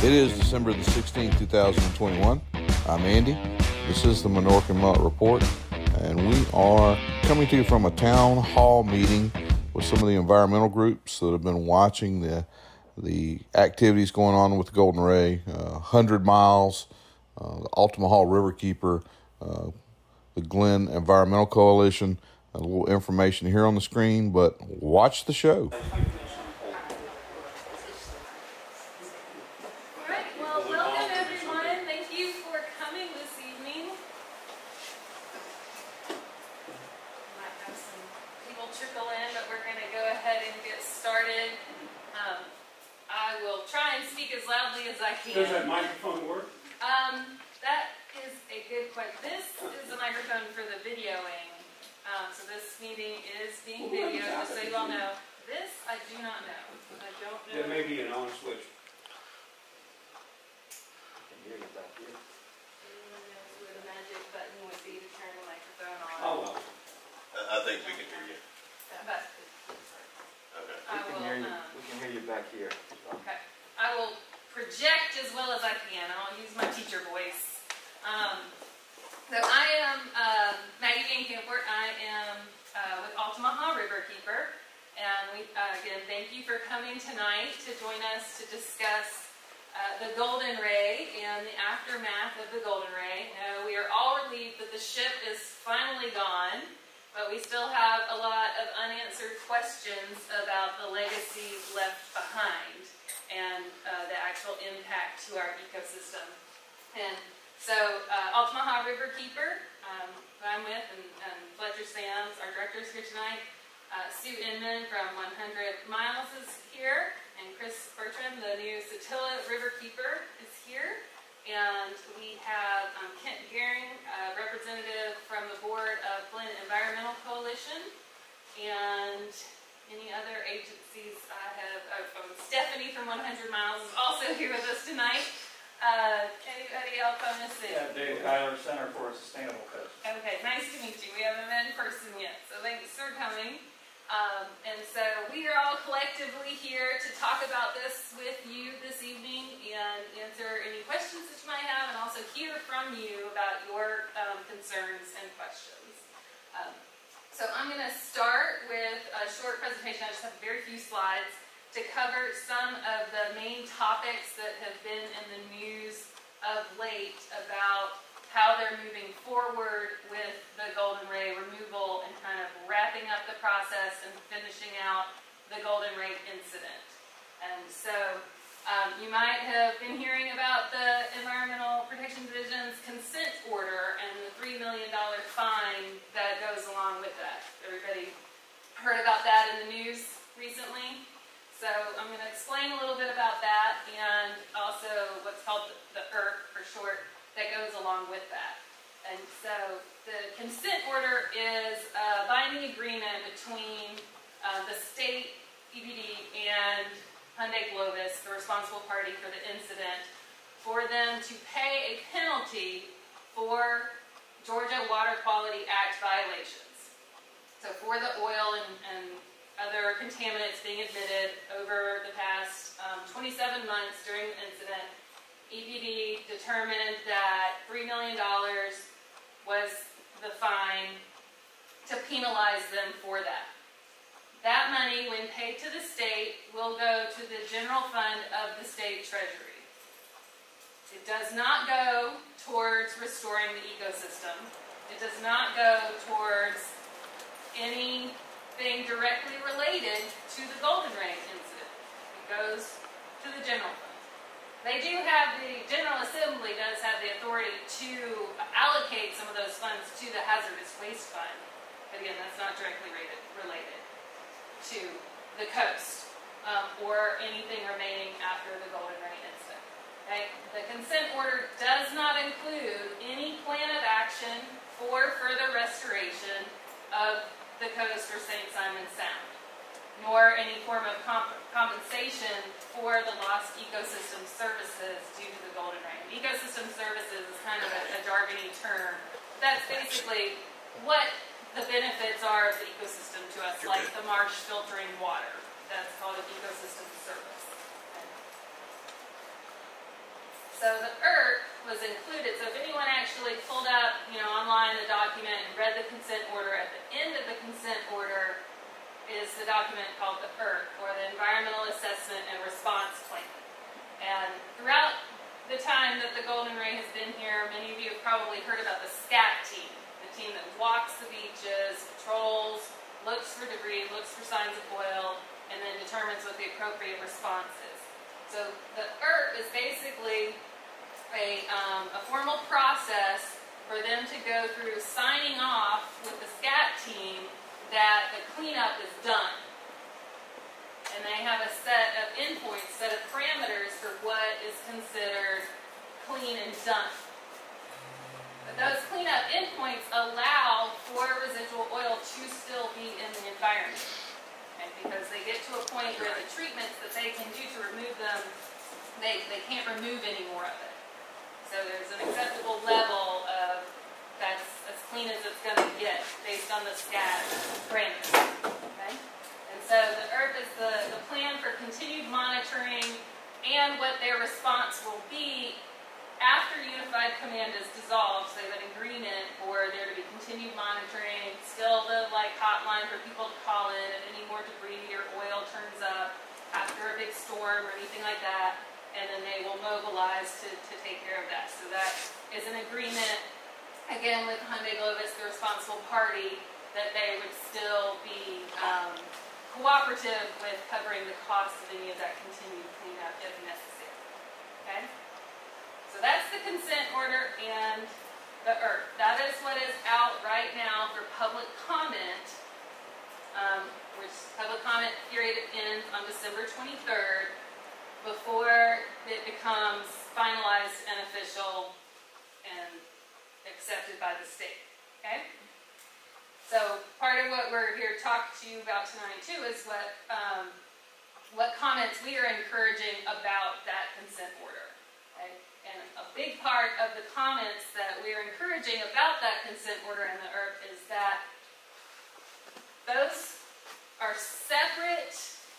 It is December the 16th, 2021. I'm Andy. This is the Minorcan Mullet Report, and we are coming to you from a town hall meeting with some of the environmental groups that have been watching the activities going on with the Golden Ray, 100 miles, the Altamaha Riverkeeper, the Glen Environmental Coalition. A little information here on the screen, but watch the show. Does that microphone work? That is a good question. This is the microphone for the videoing. So this meeting is being videoed, just so you all know. This, I do not know. I don't know. There may be an on switch. Who knows where the magic button would be to turn the microphone on? Oh, well. I think we can hear you. But, Okay. We can hear you back here. Okay. I will project as well as I can. I'll use my teacher voice. So I am Maggie Jane Camport. I am with Altamaha Riverkeeper. And we, again, thank you for coming tonight to join us to discuss the Golden Ray and the aftermath of the Golden Ray. We are all relieved that the ship is finally gone, but we still have a lot of unanswered questions about the legacies left behind and the actual impact to our ecosystem. And so Altamaha Riverkeeper, who I'm with, and Fletcher Sands, our director, is here tonight. Sue Inman from 100 Miles is here, and Chris Bertram, the new Satilla Riverkeeper, is here. And we have Kent Gehring, representative from the board of Glen Environmental Coalition, and any other agencies. I have Stephanie from 100 Miles is also here with us tonight. Anybody else I'm missing? Yeah, Dave Tyler, Center for a Sustainable Coast. Okay, nice to meet you. We haven't met in person yet, so thanks for coming. And so we are all collectively here to talk about this with you this evening and answer any questions that you might have, and also hear from you about your concerns and questions. So I'm going to start with a short presentation. I just have very few slides to cover some of the main topics that have been in the news of late about how they're moving forward with the Golden Ray removal and kind of wrapping up the process and finishing out the Golden Ray incident. And so you might have been hearing about the Environmental Protection Division's consent order and the $3 million fine that goes along with that. Everybody heard about that in the news recently? So I'm going to explain a little bit about that and also what's called the ERC for short that goes along with that. And so the consent order is a binding agreement between the state EPD and Hyundai Globus, the responsible party for the incident, for them to pay a penalty for Georgia Water Quality Act violations. So for the oil and other contaminants being admitted over the past 27 months during the incident, EPD determined that $3 million was the fine to penalize them for that. That money, when paid to the state, will go to the general fund of the state treasury. It does not go towards restoring the ecosystem. It does not go towards anything directly related to the Golden Ray incident. It goes to the general fund. They do have, the General Assembly does have the authority to allocate some of those funds to the Hazardous Waste Fund. But again, that's not directly related to the coast or anything remaining after the Golden Ray incident. Okay? The consent order does not include any plan of action for further restoration of the coast or St.simons Sound, nor any form of compensation for the lost ecosystem services due to the Golden Ray. Ecosystem services is kind of a jargony term. That's basically what the benefits are of the ecosystem to us, like the marsh filtering water. That's called an ecosystem service. So the ERP was included. So if anyone actually pulled up, online the document and read the consent order, at the end of the consent order is the document called the ERP, or the Environmental Assessment and Response Plan. And throughout the time that the Golden Ray has been here, many of you have probably heard about the SCAT team, the team that walks the beaches, patrols, looks for debris, looks for signs of oil, and then determines what the appropriate response is. So the ERP is basically a formal process for them to go through signing off with the SCAT team that the cleanup is done. And they have a set of endpoints, set of parameters for what is considered clean and done. But those cleanup endpoints allow for residual oil to still be in the environment. Okay? Because they get to a point where the treatments that they can do to remove them, they can't remove any more of it. So there's an acceptable level of that's as clean as it's going to get based on the SCAT parameters. Okay? And so the ERP is the plan for continued monitoring and what their response will be after Unified Command is dissolved. So they have an agreement for there to be continued monitoring, still the hotline for people to call in if any more debris or oil turns up after a big storm or anything like that, and then they will mobilize to take care of that. So that is an agreement, again, with Hyundai Globus, the responsible party, that they would still be cooperative with covering the cost of any of that continued cleanup if necessary. Okay? So that's the consent order and the ERP. That is what is out right now for public comment, which public comment period ends on December 23rd before it becomes finalized and official and accepted by the state. Okay? So part of what we're here to talk to you about tonight too is what comments we are encouraging about that consent order. Okay? And a big part of the comments that we are encouraging about that consent order and the ERP is that those are separate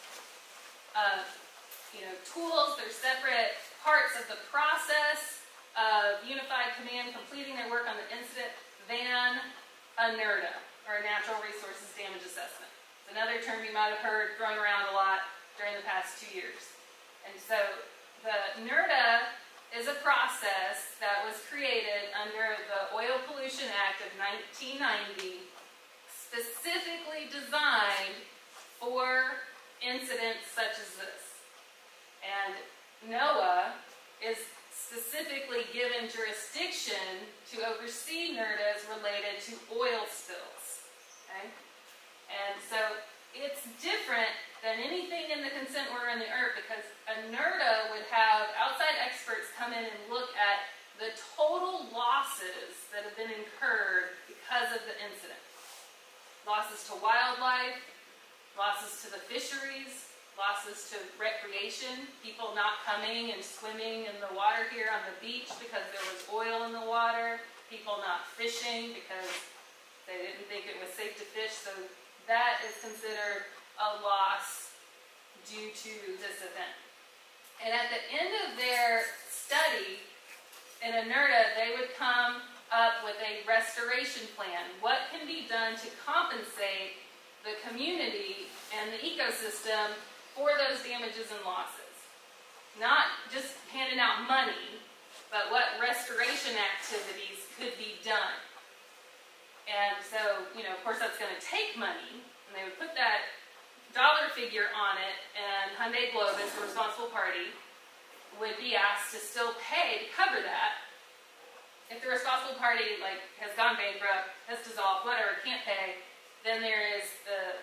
tools, they're separate parts of the process of Unified Command completing their work on the incident than a NRDA, or a Natural Resources Damage Assessment. It's another term you might have heard thrown around a lot during the past 2 years. And so the NRDA is a process that was created under the Oil Pollution Act of 1990, specifically designed for incidents such as this. And NOAA is specifically given jurisdiction to oversee NRDAs related to oil spills. Okay? And so it's different than anything in the consent order and the ERP, because a NRDA would have outside experts come in and look at the total losses that have been incurred because of the incident. Losses to wildlife, losses to the fisheries, losses to recreation, people not coming and swimming in the water here on the beach because there was oil in the water, people not fishing because they didn't think it was safe to fish. So that is considered a loss due to this event. And at the end of their study, in a NRDA, they would come up with a restoration plan. What can be done to compensate the community and the ecosystem for those damages and losses? Not just handing out money, but what restoration activities could be done. And so, of course that's going to take money, and they would put that dollar figure on it, and Hyundai Globus, the responsible party, would be asked to still pay to cover that. If the responsible party has gone bankrupt, has dissolved, whatever, can't pay, then there is the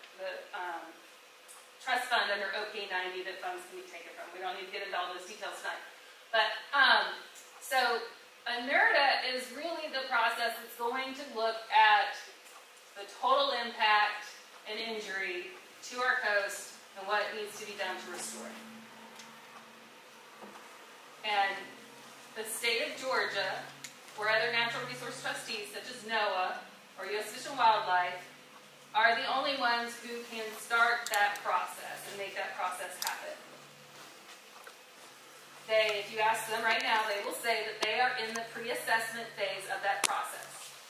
trust fund under OK 90 that funds can be taken from. We don't need to get into all those details tonight. But so a NRDA is really the process that's going to look at the total impact and injury to our coast and what needs to be done to restore it. And the state of Georgia, or other natural resource trustees such as NOAA or U.S. Fish and Wildlife, are the only ones who can start that process and make that process happen. if you ask them right now, they will say that they are in the pre-assessment phase of that process.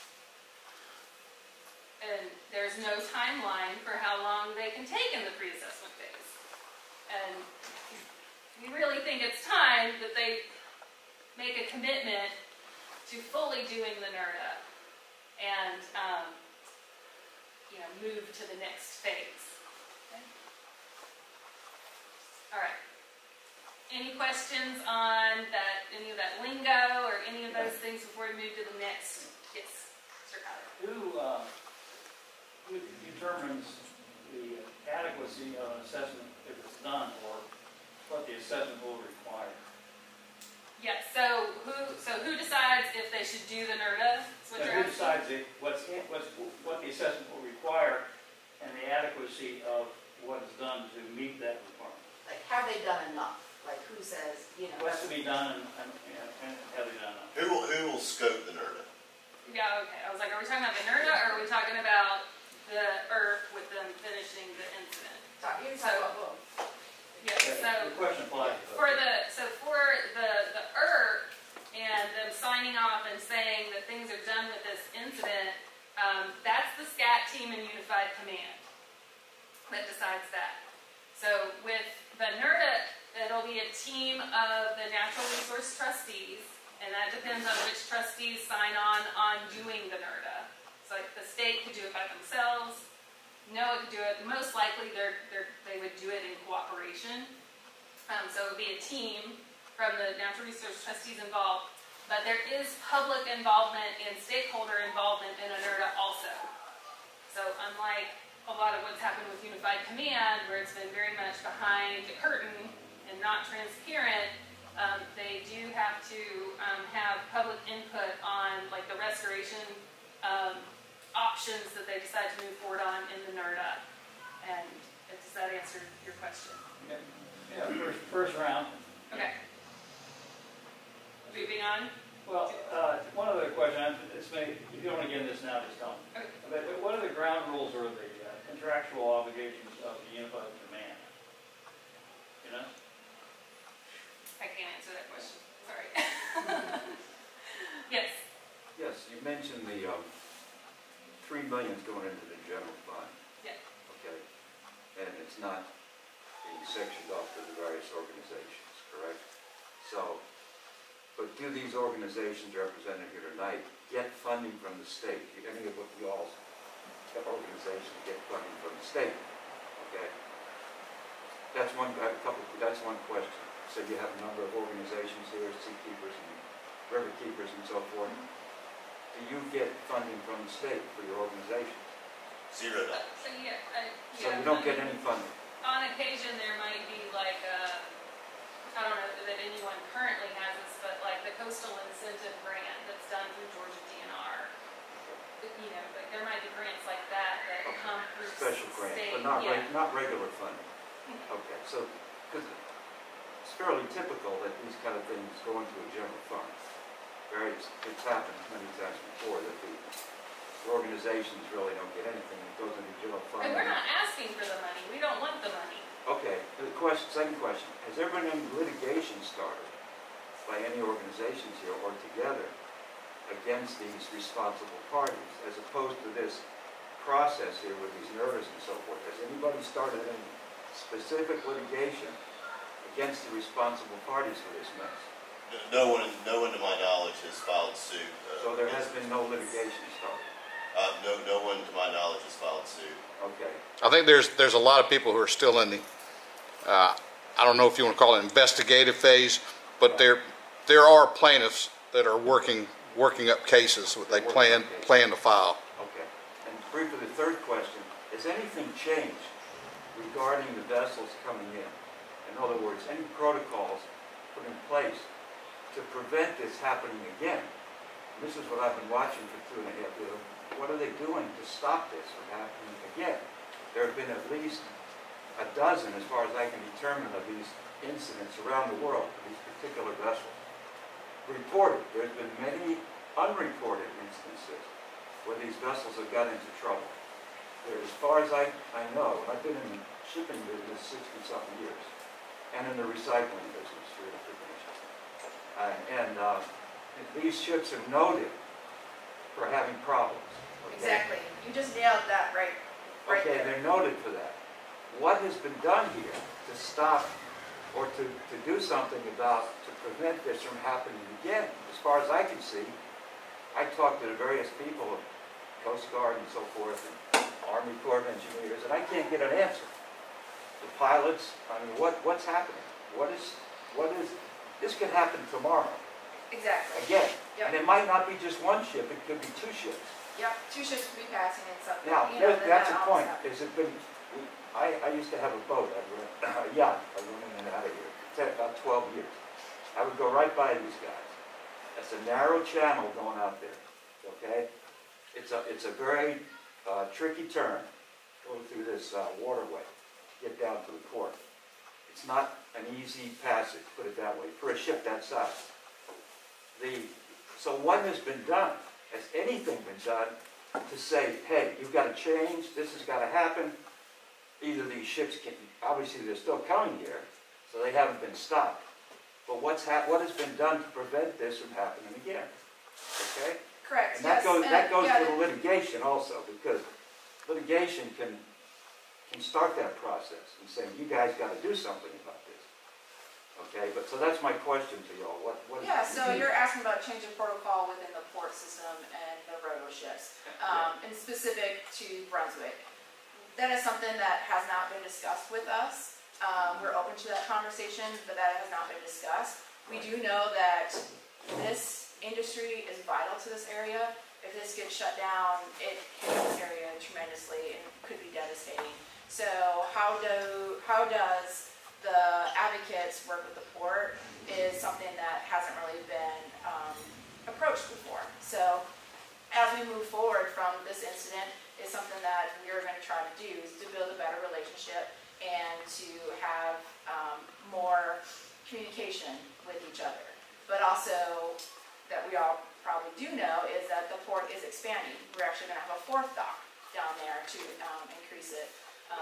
And there's no timeline for how long they can take in the pre-assessment phase. And we really think it's time that they make a commitment to fully doing the NERDA and move to the next phase. Okay. All right. Any questions on that? Any of that lingo or any of those things before we move to the next? Yes, Mr. Tyler. Who determines the adequacy of an assessment if it's done, or what the assessment will require? Yes. So who decides if they should do the NERDA? Who decides what the assessment will require and the adequacy of what is done to meet that requirement? Like, have they done enough? Like, who says, What has to be done and have they done enough? Who will scope the NERDA? Yeah, okay. I was like, are we talking about the NERDA or are we talking about the IRF with them finishing the incident? you talk about both. Yeah, so the question applies. for the IRF and them signing off and saying that things are done with this incident, that's the SCAT team in Unified Command that decides that. So with the NERDA, it'll be a team of the natural resource trustees, and that depends on which trustees sign on doing the NERDA. So like the state could do it by themselves, NOAA could do it. Most likely they would do it in cooperation. So it would be a team from the natural resource trustees involved, but there is public involvement and stakeholder involvement in a NERDA also. So unlike a lot of what's happened with Unified Command, where it's been very much behind the curtain and not transparent, they do have to have public input on like the restoration options that they decide to move forward on in the NERDA. And does that answer your question? Yeah, first round. Okay. Moving on. Well, one other question. If you don't want to get into this now, just tell me. Okay. But what are the ground rules or the contractual obligations of the Unified Command? You know? I can't answer that question. Sorry. Yes. Yes, you mentioned the $3 million is going into the general fund. Yeah. Okay, and it's not being sectioned off to the various organizations, correct? So, but do these organizations represented here tonight get funding from the state? Any of y'all organizations get funding from the state? Okay, that's one question. So you have a number of organizations here, seakeepers and river keepers and so forth. Do you get funding from the state for your organizations? So yeah. So you don't get any funding? On occasion, there might be like I don't know that anyone currently has this, but like the coastal incentive grant that's done through Georgia DNR. Like there might be grants like that come through special grants, state, but not regular funding. Okay, so because it's fairly typical that these kind of things go into a general fund. It's happened many times before that the organizations really don't get anything. It goes into general fund. And we're not asking for the money. We don't want the money. Okay. Second question: has there been any litigation started by any organizations here or together against these responsible parties, as opposed to this process here with these NERDAs and so forth? Has anybody started any specific litigation against the responsible parties for this mess? No one to my knowledge has filed suit. So there has been no litigation started? No one to my knowledge has filed suit. Okay. I think there's a lot of people who are still in the, I don't know if you want to call it investigative phase, but there are plaintiffs that are working up cases that they plan to file. Okay. And briefly, the third question: has anything changed regarding the vessels coming in? In other words, any protocols put in place to prevent this happening again? And this is what I've been watching for 2.5 years. What are they doing to stop this from happening again? There have been at least a dozen, as far as I can determine, of these incidents around the world, these particular vessels. Reported. There's been many unreported instances where these vessels have got into trouble. As far as I know, I've been in the shipping business 60-something years, and in the recycling business, for your information. And these ships are noted for having problems. Okay? Exactly. You just nailed that right Okay, there. they're noted for that. What has been done here to stop or to do something about, to prevent this from happening again? As far as I can see, I talked to the various people, Coast Guard and so forth, and Army Corps of Engineers, and I can't get an answer. The pilots, I mean, what's happening? What is, this could happen tomorrow, Exactly. again. Yep. And it might not be just one ship, it could be two ships. Yep. 2 ships could be passing and something. Now, you know, then that's that a all point. stuff. Is it been, I used to have a boat, a yacht, I went in and out of here, about 12 years. I would go right by these guys. That's a narrow channel going out there, okay? It's a very tricky turn, going through this waterway, get down to the port. It's not an easy passage, put it that way, for a ship that size. So what has been done? Has anything been done to say, hey, you've got to change, this has got to happen? Either these ships can, obviously they're still coming here, so they haven't been stopped. But what has been done to prevent this from happening again? Okay? Correct. And that goes yeah, to the litigation also, because litigation can start that process and saying, you guys got to do something about this. Okay, but so that's my question to y'all. What Yeah, so you're asking about change of protocol within the port system and the roto ships, and specific to Brunswick. That is something that has not been discussed with us. We're open to that conversation, but that has not been discussed. We do know that this industry is vital to this area. If this gets shut down, it hits this area tremendously and could be devastating. So how does the advocates work with the port is something that hasn't really been approached before. So as we move forward from this incident, is something that we are going to try to do is to build a better relationship and to have more communication with each other. But also that we all probably do know is that the port is expanding. We're actually going to have a 4th dock down there to increase it,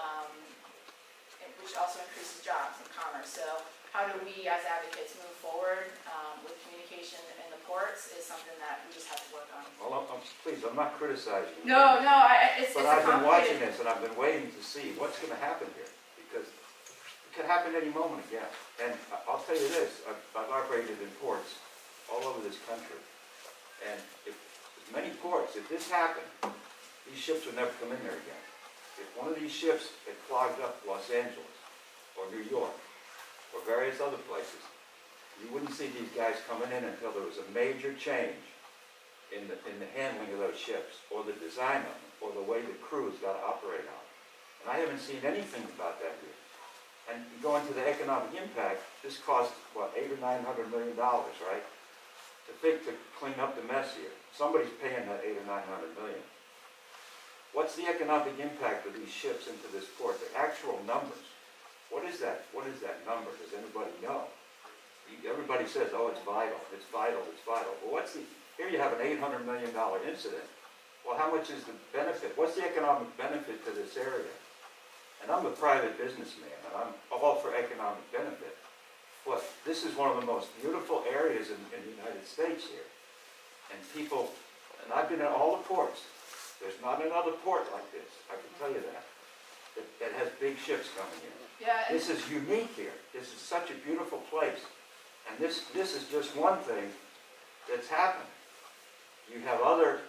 which also increases jobs and commerce. So how do we as advocates move forward with communication in the ports is something that we just have to work on. Well, please, I'm not criticizing you. No, it's But I've been watching this and I've been waiting to see what's going to happen here, because it could happen any moment again. And I'll tell you this, I've operated in ports all over this country. And if many ports, if this happened, these ships would never come in there again. If one of these ships had clogged up Los Angeles or New York or various other places, you wouldn't see these guys coming in until there was a major change in the handling of those ships, or the design of them, or the way the crews got to operate on them. And I haven't seen anything about that here. And you go into the economic impact, this cost, what, $800 or $900 million, right? To clean up the mess here. Somebody's paying that $800 or $900 million. What's the economic impact of these ships into this port? The actual numbers. What is that? What is that number? Does anybody know? Everybody says, oh, it's vital, it's vital, it's vital. Well, here you have an $800 million incident. Well, how much is the benefit? What's the economic benefit to this area? And I'm a private businessman, and I'm all for economic benefit. But this is one of the most beautiful areas in the United States here. And people, and I've been in all the ports. There's not another port like this, I can tell you that has big ships coming in. Yeah, This is unique here. This is such a beautiful place. And this is just one thing that's happened. You have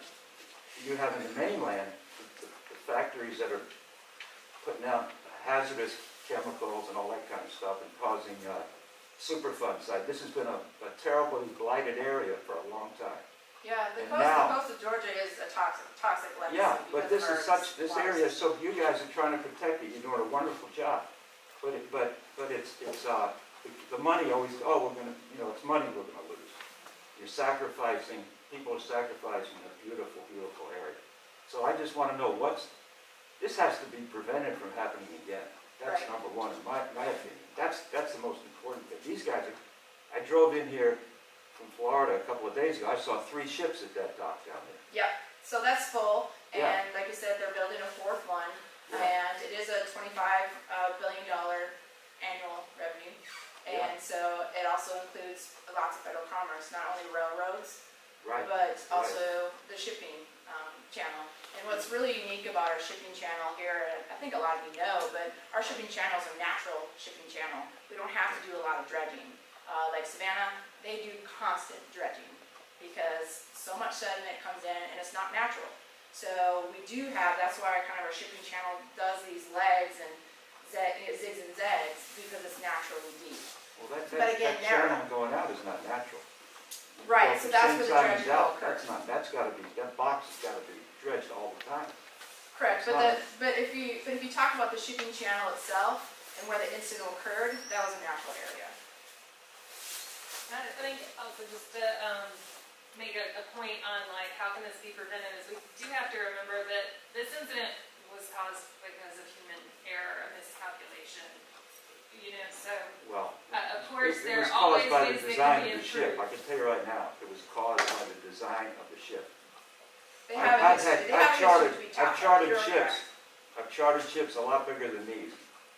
in the mainland, the factories that are putting out hazardous chemicals and all that kind of stuff and causing Superfund site. This has been a terribly blighted area for a long time. yeah, the And coast of Georgia is a toxic legacy. Yeah, but because this of this our area is so, you guys are trying to protect it. You're doing a wonderful job. But it's the money always, oh, we're going to, it's money we're going to lose. You're sacrificing, people are sacrificing a beautiful, beautiful area. So I just want to know this has to be prevented from happening again. That's Right. number one in my opinion. That's the most important thing. These guys I drove in here from Florida a couple of days ago. I saw 3 ships at that dock down there. Yeah, so that's full, and Yeah. like you said, they're building a 4th one, Yeah. and it is a $25 billion annual revenue. And so it also includes lots of federal commerce, not only railroads, Right. but also the shipping channel. And what's really unique about our shipping channel here, and I think a lot of you know, but our shipping channel is a natural shipping channel. We don't have to do a lot of dredging. Like Savannah, they do constant dredging because so much sediment comes in and it's not natural. So we do have, that's why kind of our shipping channel does these legs and zigs and zags, because it's naturally deep. Well, that again, channel going out is not natural. Right, Well, so that's where the St.simons dredging out, occurs. that's gotta be, that box has gotta be dredged all the time. Correct, It's but if you talk about the shipping channel itself and where the incident occurred, that was a natural area. I think also just to make a point on like how can this be prevented is we do have to remember that this incident was caused because of human error, a miscalculation. You know, so Well, of course it there was are always caused by ways the that design can be of the ship. improved. I can tell you right now, it was caused by the design of the ship. They have a history, they have a history to be I've taught. chartered You're ships. correct. I've chartered ships a lot bigger than these.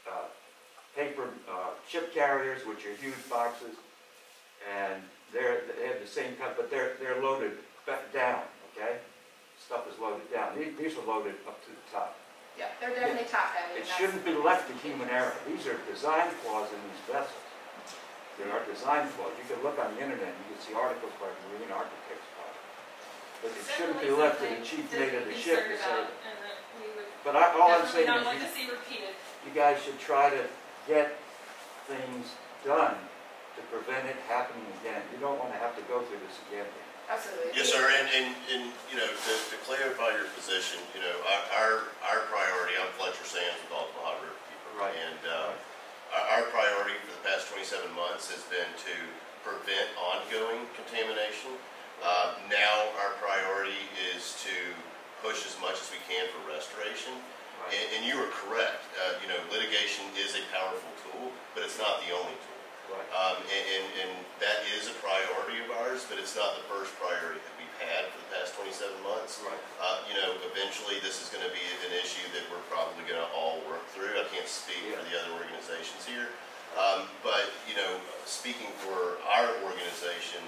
Paper ship carriers, which are huge boxes, and they have the same kind, but they're loaded back down. Okay, stuff is loaded down. These are loaded up to the top. Yeah, they're definitely top heavy. It shouldn't be left to human error. These are design flaws in these vessels. There are design flaws. You can look on the internet, you can see articles by marine architects about it. But it shouldn't be left to the chief mate of the ship to say. But all I'm saying not want is to see repeated. you guys should try to get things done to prevent it happening again. You don't want to have to go through this again. Absolutely. Yes, sir, and you know, to clarify your position, you know, our priority, I'm Fletcher Sands with Ultimate Hot River Keeper. Right. And our priority for the past 27 months has been to prevent ongoing contamination. Now our priority is to push as much as we can for restoration. Right. And you are correct. You know, litigation is a powerful tool, but it's not the only tool. Right. And that is a priority of ours, but it's not the first priority that we've had for the past 27 months. Right. You know, eventually this is going to be an issue that we're probably going to all work through. I can't speak for the other organizations here. But, you know, speaking for our organization,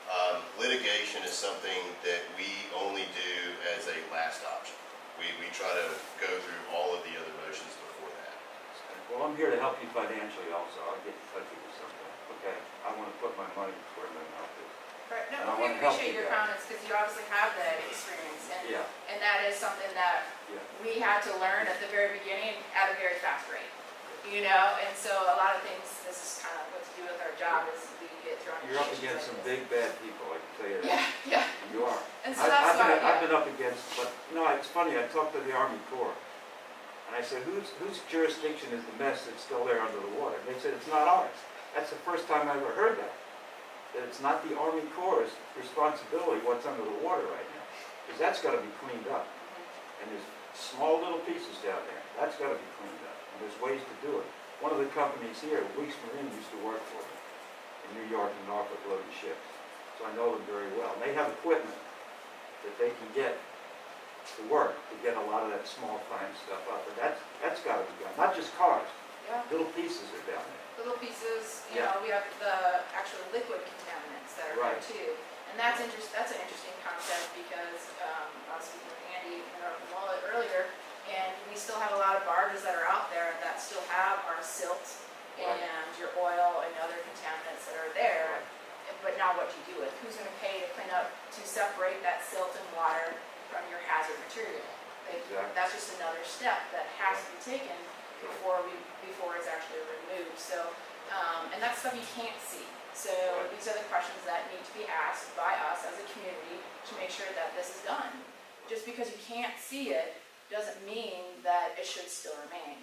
litigation is something that we only do as a last option. We try to go through all of the other motions before that. Well, I'm here to help you financially also. I'll get in touch with you sometime. Okay? I want to put my money where my mouth is. Right. And I No, we wanna help appreciate you your guys. comments because you obviously have that experience, Yeah. and that is something that Yeah. we had to learn at the very beginning at a very fast rate. You know, and so a lot of things, this is kind of what to do with our job is we get thrown You're up issues against like some this. big bad people, I can tell you that. Yeah, yeah. You are. And so that's why, I've been up against, but you know, it's funny, I talked to the Army Corps, and I said, whose jurisdiction is the mess that's still there under the water? And they said, it's not ours. That's the first time I ever heard that. That it's not the Army Corps' responsibility what's under the water right now. Because that's got to be cleaned up. And there's small little pieces down there. That's got to be cleaned up. And there's ways to do it. One of the companies here, Weeks Marine, used to work for me in New York and Norfolk loading ships. So I know them very well. And they have equipment that they can get to work to get a lot of that small, fine stuff up. But that's got to be done. Not just cars. yeah. Little pieces are down there. Little pieces, you Yeah. know, we have the actual liquid contaminants that are Right. there too. And that's an interesting concept because I was speaking with Andy and Mullet earlier, and we still have a lot of barges that are out there that still have our silt Right. and your oil and other contaminants that are there. But now what do you do with? Who's going to pay to clean up, to separate that silt and water from your hazard material? Exactly. That's just another step that has to be taken before it's actually removed. So, and that's stuff you can't see. So these are the questions that need to be asked by us as a community to make sure that this is done. Just because you can't see it doesn't mean that it should still remain.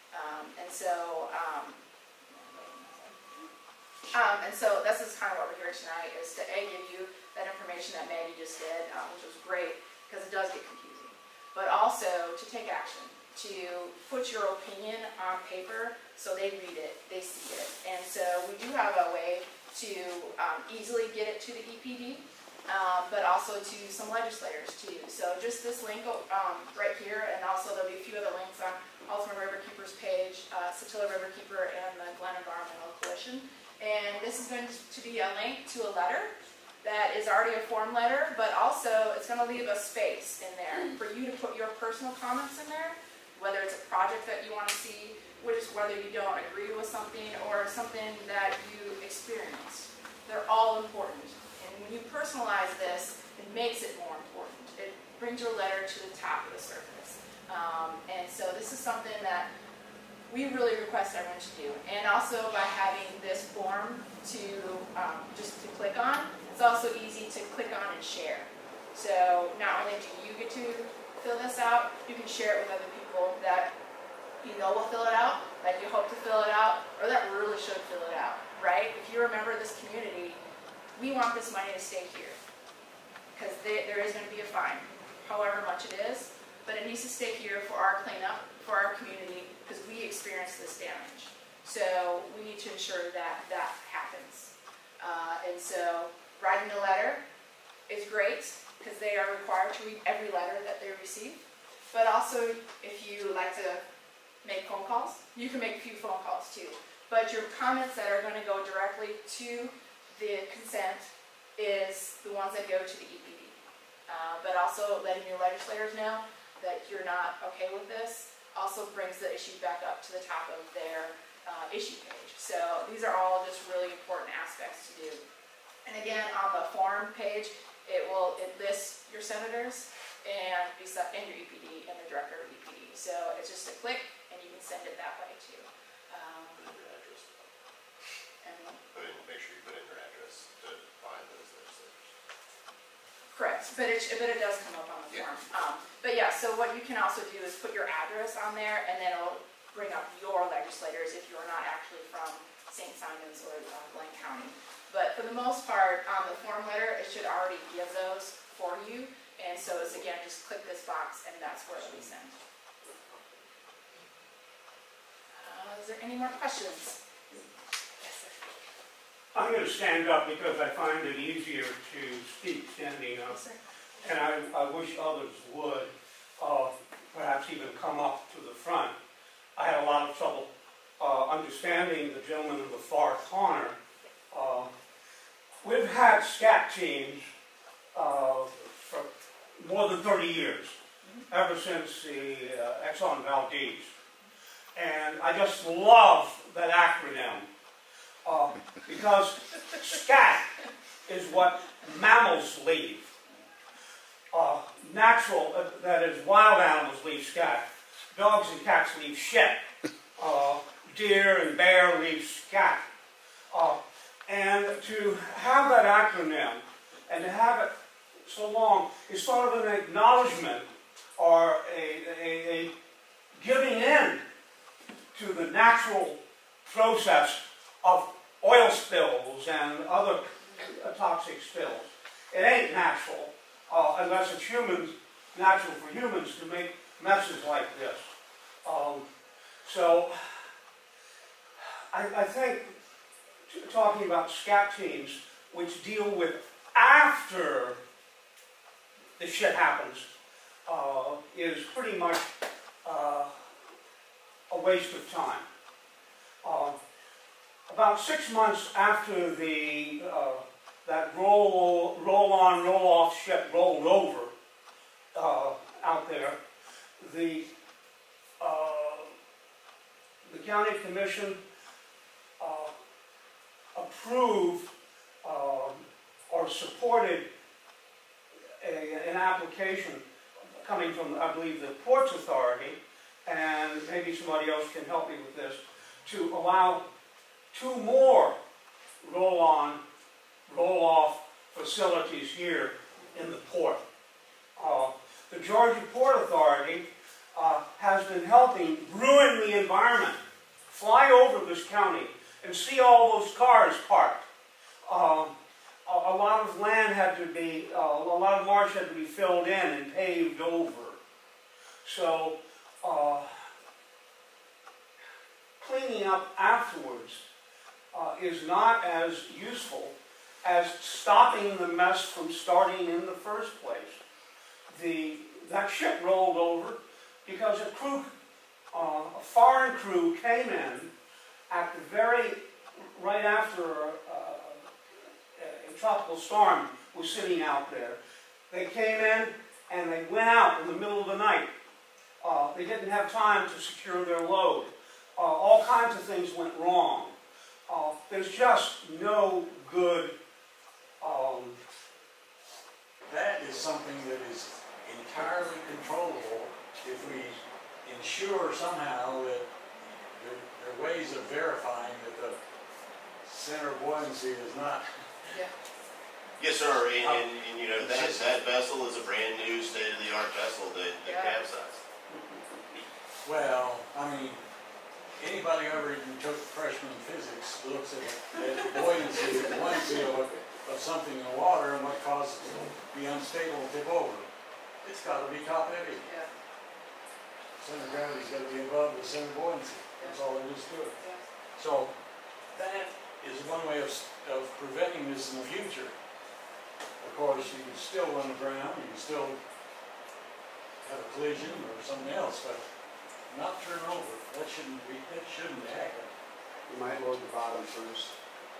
And so this is kind of what we're here tonight, is to give you that information that Maggie just did, which was great because it does get confusing. But also to take action, to put your opinion on paper so they read it, they see it. And so we do have a way to easily get it to the EPD, but also to some legislators too. So just this link right here, and also there'll be a few other links on Ultimate River Keeper's page, Satilla River Keeper, and the Glen Environmental Coalition. And this is going to be a link to a letter that is already a form letter, but also it's going to leave a space in there for you to put your personal comments in there, whether it's a project that you want to see, which is whether you don't agree with something or something that you experienced. They're all important. And when you personalize this, it makes it more important. It brings your letter to the top of the surface. And so this is something that we really request everyone to do. And also by having this form to just to click on, it's also easy to click on and share. So not only do you get to fill this out, you can share it with other people that you know will fill it out, that you hope to fill it out, or that really should fill it out, right? If you're a member of this community, we want this money to stay here. Because there is going to be a fine, however much it is, but it needs to stay here for our cleanup, for our community, because we experienced this damage. So we need to ensure that that happens. And so writing a letter is great, because they are required to read every letter that they receive. But also, if you like to make phone calls, you can make a few phone calls too. But your comments that are going to go directly to the consent is the ones that go to the EPD. But also letting your legislators know that you're not okay with this also brings the issue back up to the top of their issue page. So these are all just really important aspects to do. And again, on the forum page, it lists your senators and your EPD and the director of EPD. So it's just a click, and you can send it that way too. Put in your address. And Make sure you put in your address to find those legislators. correct, but it does come up on the form. But yeah, so what you can also do is put your address on there, and then it'll bring up your legislators if you're not actually from St.Simons or Blaine County. But for the most part, on the form letter, it should already give those for you. And so it's, again, just click this box, and that's where it'll be sent. Is there any more questions? Yes, sir. I'm going to stand up because I find it easier to speak standing up. Yes, sir. And I wish others would perhaps even come up to the front. I had a lot of trouble understanding the gentleman in the far corner. We've had SCAT teams for more than 30 years, ever since the Exxon Valdez. And I just love that acronym because SCAT is what mammals leave. Natural, that is, wild animals leave scat. Dogs and cats leave shit. Deer and bear leave scat. And to have that acronym and to have it so long is sort of an acknowledgement or a giving in to the natural process of oil spills and other toxic spills. It ain't natural. Unless it's natural for humans to make messes like this. So I think talking about SCAT teams, which deal with after the shit happens, is pretty much a waste of time. About 6 months after the that roll-on, roll-off ship rolled over out there, the county commission approved or supported an application coming from, I believe, the Ports Authority, and maybe somebody else can help me with this, to allow 2 more roll-on, roll-off facilities here in the port. The Georgia Port Authority has been helping ruin the environment. Fly over this county and see all those cars parked. A lot of land had to be, a lot of marsh had to be filled in and paved over. So cleaning up afterwards is not as useful as stopping the mess from starting in the first place. That ship rolled over because a foreign crew came in at the very right after a tropical storm was sitting out there. They came in and they went out in the middle of the night. They didn't have time to secure their load. All kinds of things went wrong. There's just no good. That is something that is entirely controllable if we ensure somehow that there are ways of verifying that the center of buoyancy is not. Yeah. Yes, sir, and you know, that vessel is a brand new state-of-the-art vessel that capsized. Well, I mean, anybody ever even took freshman physics looks at the buoyancy of something in the water and what causes it to be unstable and tip over. It's got to be top heavy. Yeah. Center of gravity's got to be above the center of buoyancy. That's all there is to it. Yeah. So that is one way of preventing this in the future. Of course, you can still run aground, you can still have a collision or something else, but not turn over. That shouldn't happen. You might load the bottom first.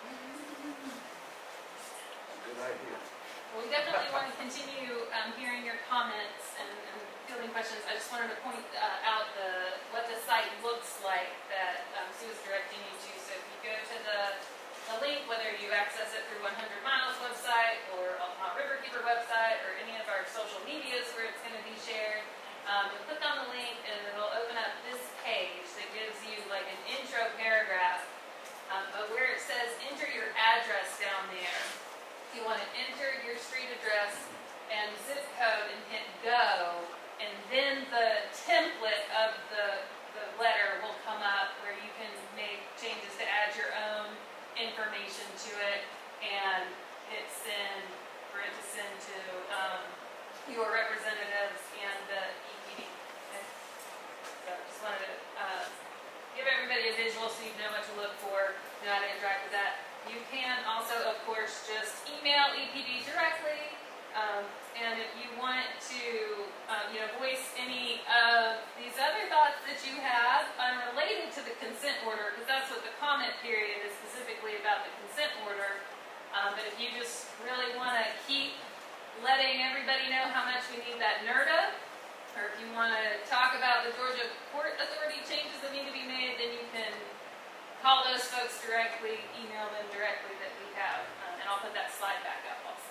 Good idea. Well, we definitely want to continue hearing your comments and fielding questions. I just wanted to point out what the site looks like that Sue is directing you to. So if you go to the link, whether you access it through 100 Miles website or Riverkeeper website or any of our social medias where it's going to be shared, you'll click on the link and it'll open up this page that gives you like an intro paragraph, but where it says enter your address down there, you want to enter your street address and zip code and hit go, and then the template of the letter will come up where you can make changes to add your own information to it and hit send for it to send to your representatives and the EPD. Okay? So just wanted to give everybody a visual so you know what to look for, know how to interact with that. You can also, of course, just email EPD directly, and if you want to, voice any of these other thoughts that you have unrelated to the consent order, because that's what the comment period is specifically about, the consent order. But if you just really want to keep letting everybody know how much we need that NERDA, or if you want to talk about the Georgia Port Authority changes that need to be made, then you can call those folks directly, email them directly that we have, and I'll put that slide back up also.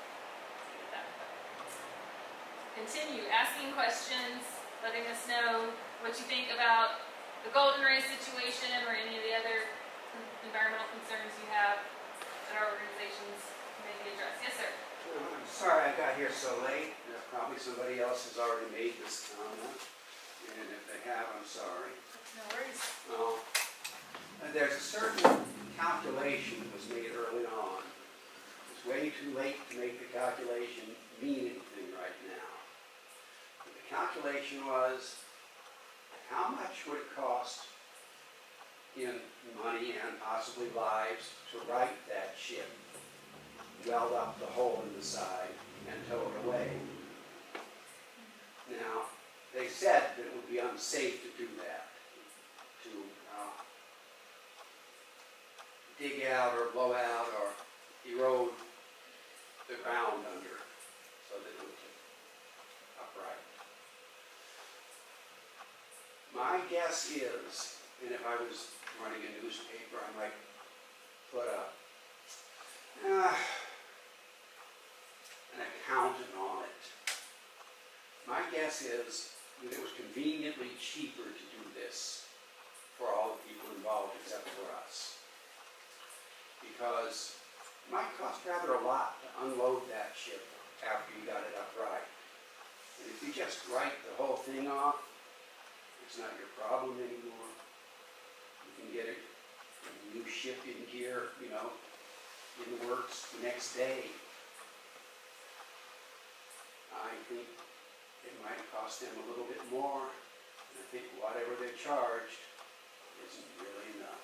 Continue asking questions, letting us know what you think about the Golden Ray situation or any of the other environmental concerns you have that our organizations may be addressed. Yes, sir. I'm sorry I got here so late. Probably somebody else has already made this comment, and if they have, I'm sorry. No worries. There's a certain calculation that was made early on. It's way too late to make the calculation mean anything right now. But the calculation was how much would it cost in money and possibly lives to right that ship, weld up the hole in the side, and tow it away. Now, they said that it would be unsafe to do that, to dig out or blow out or erode the ground under so that it would keep upright. My guess is, and if I was running a newspaper, I might put an accountant on it. My guess is that it was conveniently cheaper to do this for all the people involved except for us. Because it might cost rather a lot to unload that ship after you got it upright. And if you just write the whole thing off, it's not your problem anymore. You can get a new ship in gear, in the works the next day. I think it might cost them a little bit more, and I think whatever they're charged isn't really enough.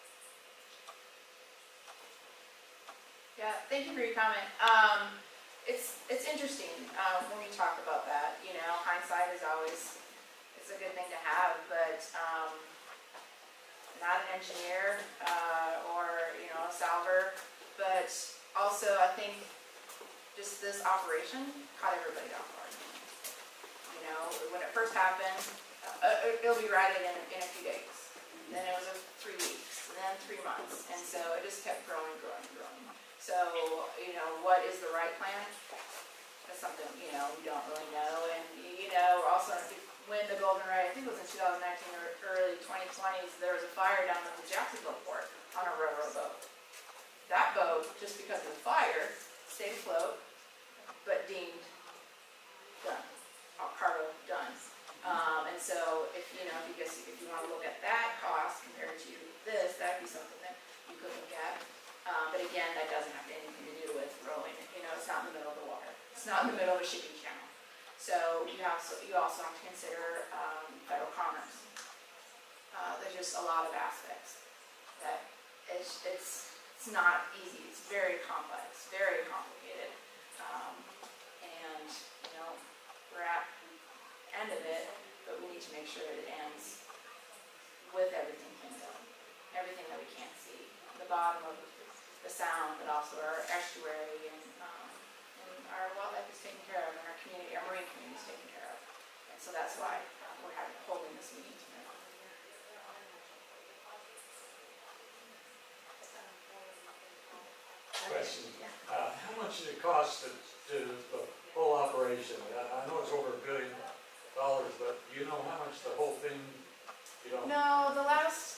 Yeah, thank you for your comment. It's interesting when we talk about that. Hindsight is always, it's a good thing to have, but not an engineer or a salver, but also I think just this operation caught everybody off guard. When it first happened, it'll be righted in a few days. Then it was 3 weeks, and then 3 months, and so it just kept growing. So, what is the right plan? That's something, we don't really know. And, also when the Golden Ray, I think it was in 2019 or early 2020s, there was a fire down at the Jacksonville port on a railroad boat. That boat, just because of the fire, stayed afloat, but deemed done, cargo done. And so if you want to look at that cost compared to this, that'd be something that you could look at. But again, that doesn't have anything to do with rowing. It's not in the middle of the water. It's not in the middle of a shipping channel. So you also have to consider federal commerce. There's just a lot of aspects that it's not easy. It's very complex, very complicated. And we're at the end of it, but we need to make sure that it ends with everything cleaned up, everything that we can't see, the bottom of the sound, but also our estuary and our wildlife is taken care of, and our community, our marine community is taken care of. And so that's why we're holding this meeting tonight. Question. How much did it cost to the whole operation? I know it's over $1 billion, but do you know how much the whole thing, No, the last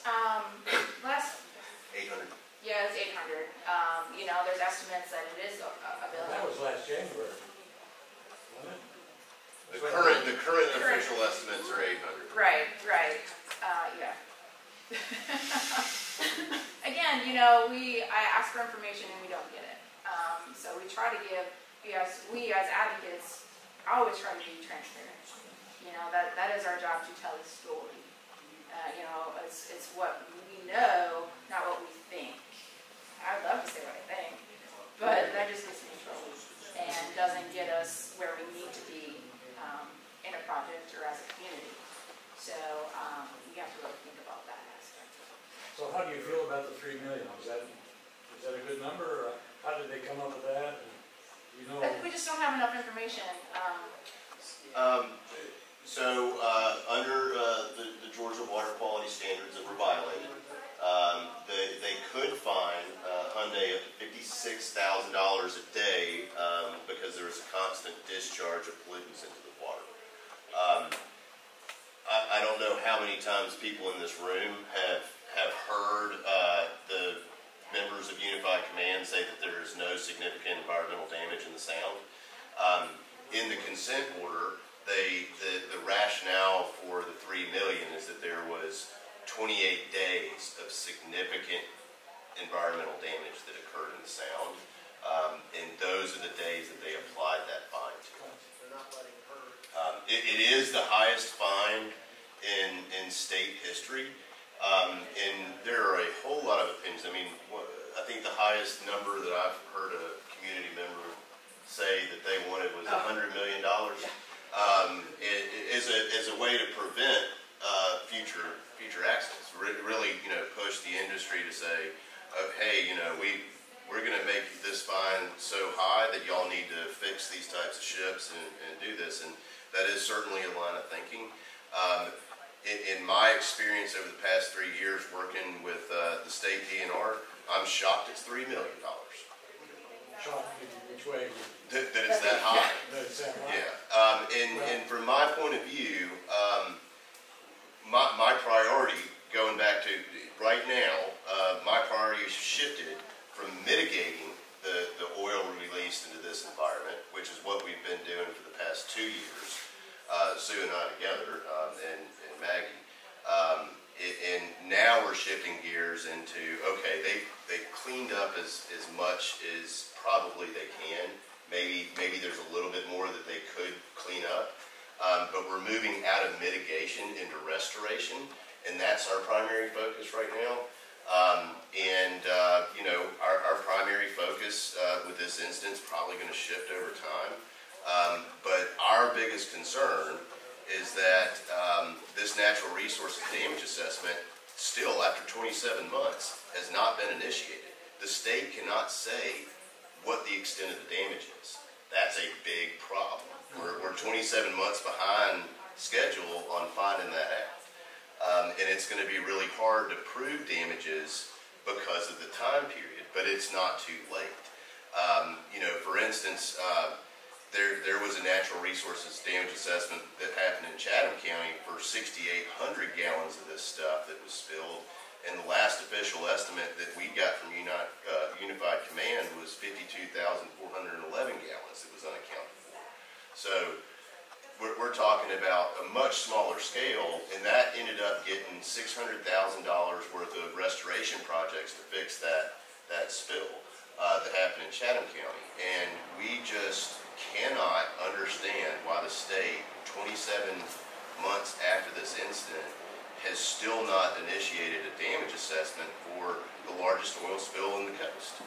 800. yeah, it's 800. There's estimates that it is a billion. That was last January, wasn't it? The current official estimates are 800. Right. Yeah. Again, I ask for information and we don't get it. So we try to give, we as advocates always try to be transparent. That is our job, to tell the story. It's what we know, not what we think. I'd love to say what I think, but that just gets me in trouble and doesn't get us where we need to be in a project or as a community. So we have to really think about that aspect. So how do you feel about the $3 million? Is that a good number, or how did they come up with that? We just don't have enough information. Under the Georgia water quality standards that were violated, they could fine Hyundai up to $56,000 a day because there was a constant discharge of pollutants into the water. I don't know how many times people in this room have heard the members of Unified Command say that there is no significant environmental damage in the sound. In the consent order, the rationale for the $3 million is that there was 28 days of significant environmental damage that occurred in the sound, and those are the days that they applied that fine to. It is the highest fine in state history, and there are a whole lot of opinions. I think the highest number that I've heard a community member say that they wanted was $100 million. As a way to prevent future accidents, really push the industry to say, hey, we're going to make this fine so high that y'all need to fix these types of ships and do this, and that is certainly a line of thinking. In my experience over the past 3 years working with the state DNR, I'm shocked it's $3 million. Shocked in which way? That it's that high. That it's that high? Yeah. And from my point of view, my priority, going back to right now, my priority has shifted from mitigating the oil released into this environment, which is what we've been doing for the past 2 years, Sue and I together, and Maggie. And now we're shifting gears into, okay, they've cleaned up as much as probably they can. Maybe there's a little bit more that they could clean up. But we're moving out of mitigation into restoration, and that's our primary focus right now. Our primary focus with this instance probably going to shift over time. But our biggest concern is that this natural resource damage assessment, still after 27 months has not been initiated. The state cannot say what the extent of the damage is. That's a big problem. We're 27 months behind schedule on finding that out. And it's going to be really hard to prove damages because of the time period, but it's not too late. For instance, there was a natural resources damage assessment that happened in Chatham County for 6,800 gallons of this stuff that was spilled, and the last official estimate that we got from Unified Command was 52,411 gallons that was unaccounted for. So we're talking about a much smaller scale, and that ended up getting $600,000 worth of restoration projects to fix that spill that happened in Chatham County. And we just cannot understand why the state, 27 months after this incident, has still not initiated a damage assessment for the largest oil spill in the coast.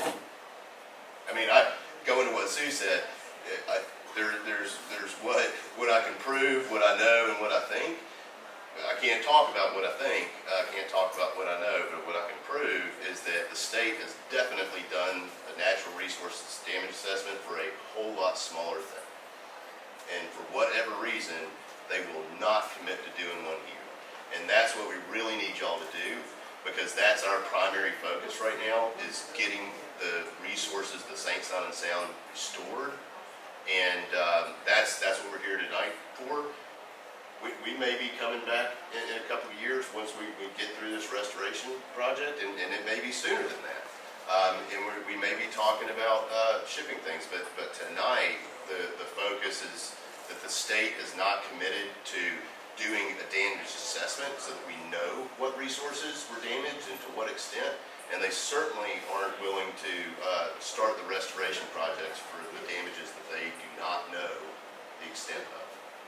I mean, going to what Sue said, there's what I can prove, what I know, and what I think. I can't talk about what I think, I can't talk about what I know, but what I can prove is that the state has definitely done a natural resources damage assessment for a whole lot smaller thing. And for whatever reason, they will not commit to doing one here. And that's what we really need y'all to do, because that's our primary focus right now, is getting the resources, the St.simons Sound, restored. And that's what we're here tonight for. We may be coming back in a couple of years once we get through this restoration project, and it may be sooner than that. And we may be talking about shipping things, but tonight the focus is that the state is not committed to doing a damage assessment so that we know what resources were damaged and to what extent, and they certainly aren't willing to start the restoration projects for the damages that they do not know the extent of.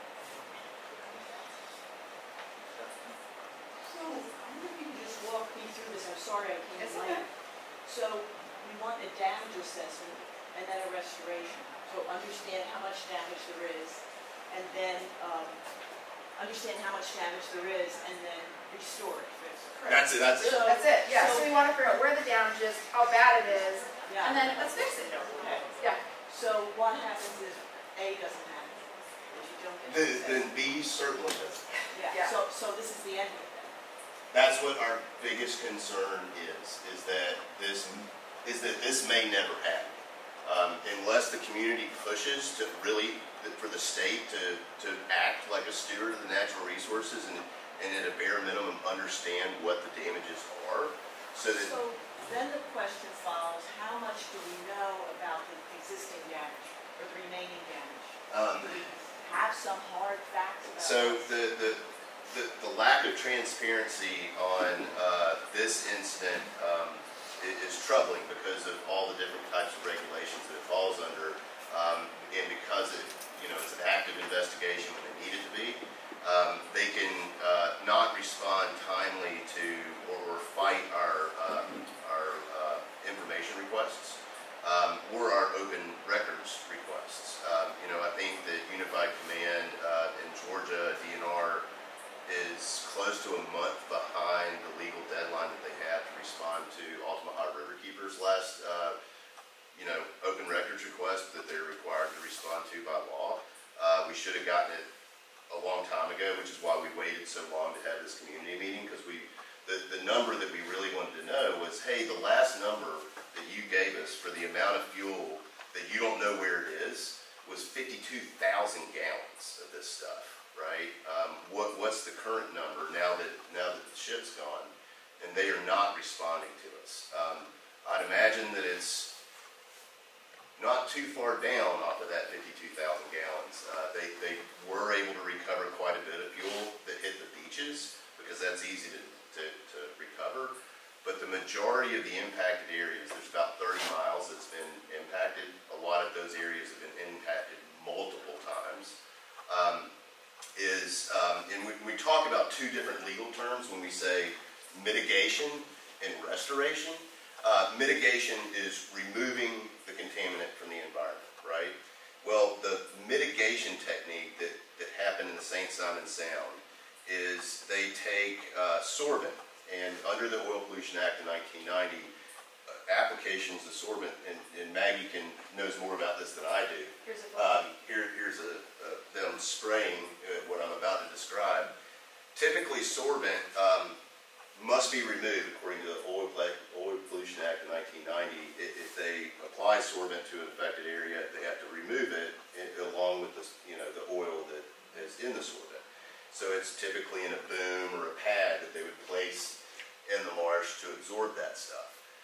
So, I wonder if you can just walk me through this. I'm sorry I came late. So, we want a damage assessment and then a restoration. So, understand how much damage there is, and then understand how much damage there is, and then restore it. That's it. That's it. Yeah. So we want to figure out where the damage is, how bad it is, Yeah. and then let's fix it. Okay. Yeah. So what happens if A doesn't happen? If you don't get it? Then B certainly doesn't. Yeah. Yeah. So this is the end of it then? That's what our biggest concern is that this may never happen. Unless the community pushes to really, for the state to act like a steward of the natural resources and at a bare minimum understand what the damages are. So then the question follows, how much do we know about the existing damage or the remaining damage? Do we have some hard facts about So the lack of transparency on this incident is troubling because of all the different types of regulations that it falls under, and because it's an active investigation when they need it to be. They can not respond timely to or fight our information requests or our open records requests. I think that Unified Command in Georgia, DNR, is close to a month behind the legal deadline that they have to respond to Altamaha Riverkeeper's last open records request that they're required to respond to by law. We should have gotten it a long time ago, which is why we waited so long to have this community meeting, because the number that we really wanted to know was, hey, the last number that you gave us for the amount of fuel that you don't know where it is was 52,000 gallons of this stuff, right? What's the current number now that the ship's gone? And they are not responding to us. I'd imagine that it's not too far down off of that 52,000 gallons. They were able to recover quite a bit of fuel that hit the beaches, because that's easy to recover. But the majority of the impacted areas, there's about 30 miles that's been impacted. A lot of those areas have been impacted multiple times. And we talk about two different legal terms when we say mitigation and restoration. Mitigation is removing the contaminant from the environment, right? Well, the mitigation technique that happened in the St.simons Sound is they take sorbent And under the Oil Pollution Act of 1990, applications of sorbent, and Maggie knows more about this than I do. Here's them spraying what I'm about to describe. Typically, sorbent must be removed according to the Oil Pollution Act of 1990. If they apply sorbent to an affected area, they have to remove it along with the oil that is in the sorbent. So it's typically in a boom or a pad that they would place in the marsh to absorb that stuff.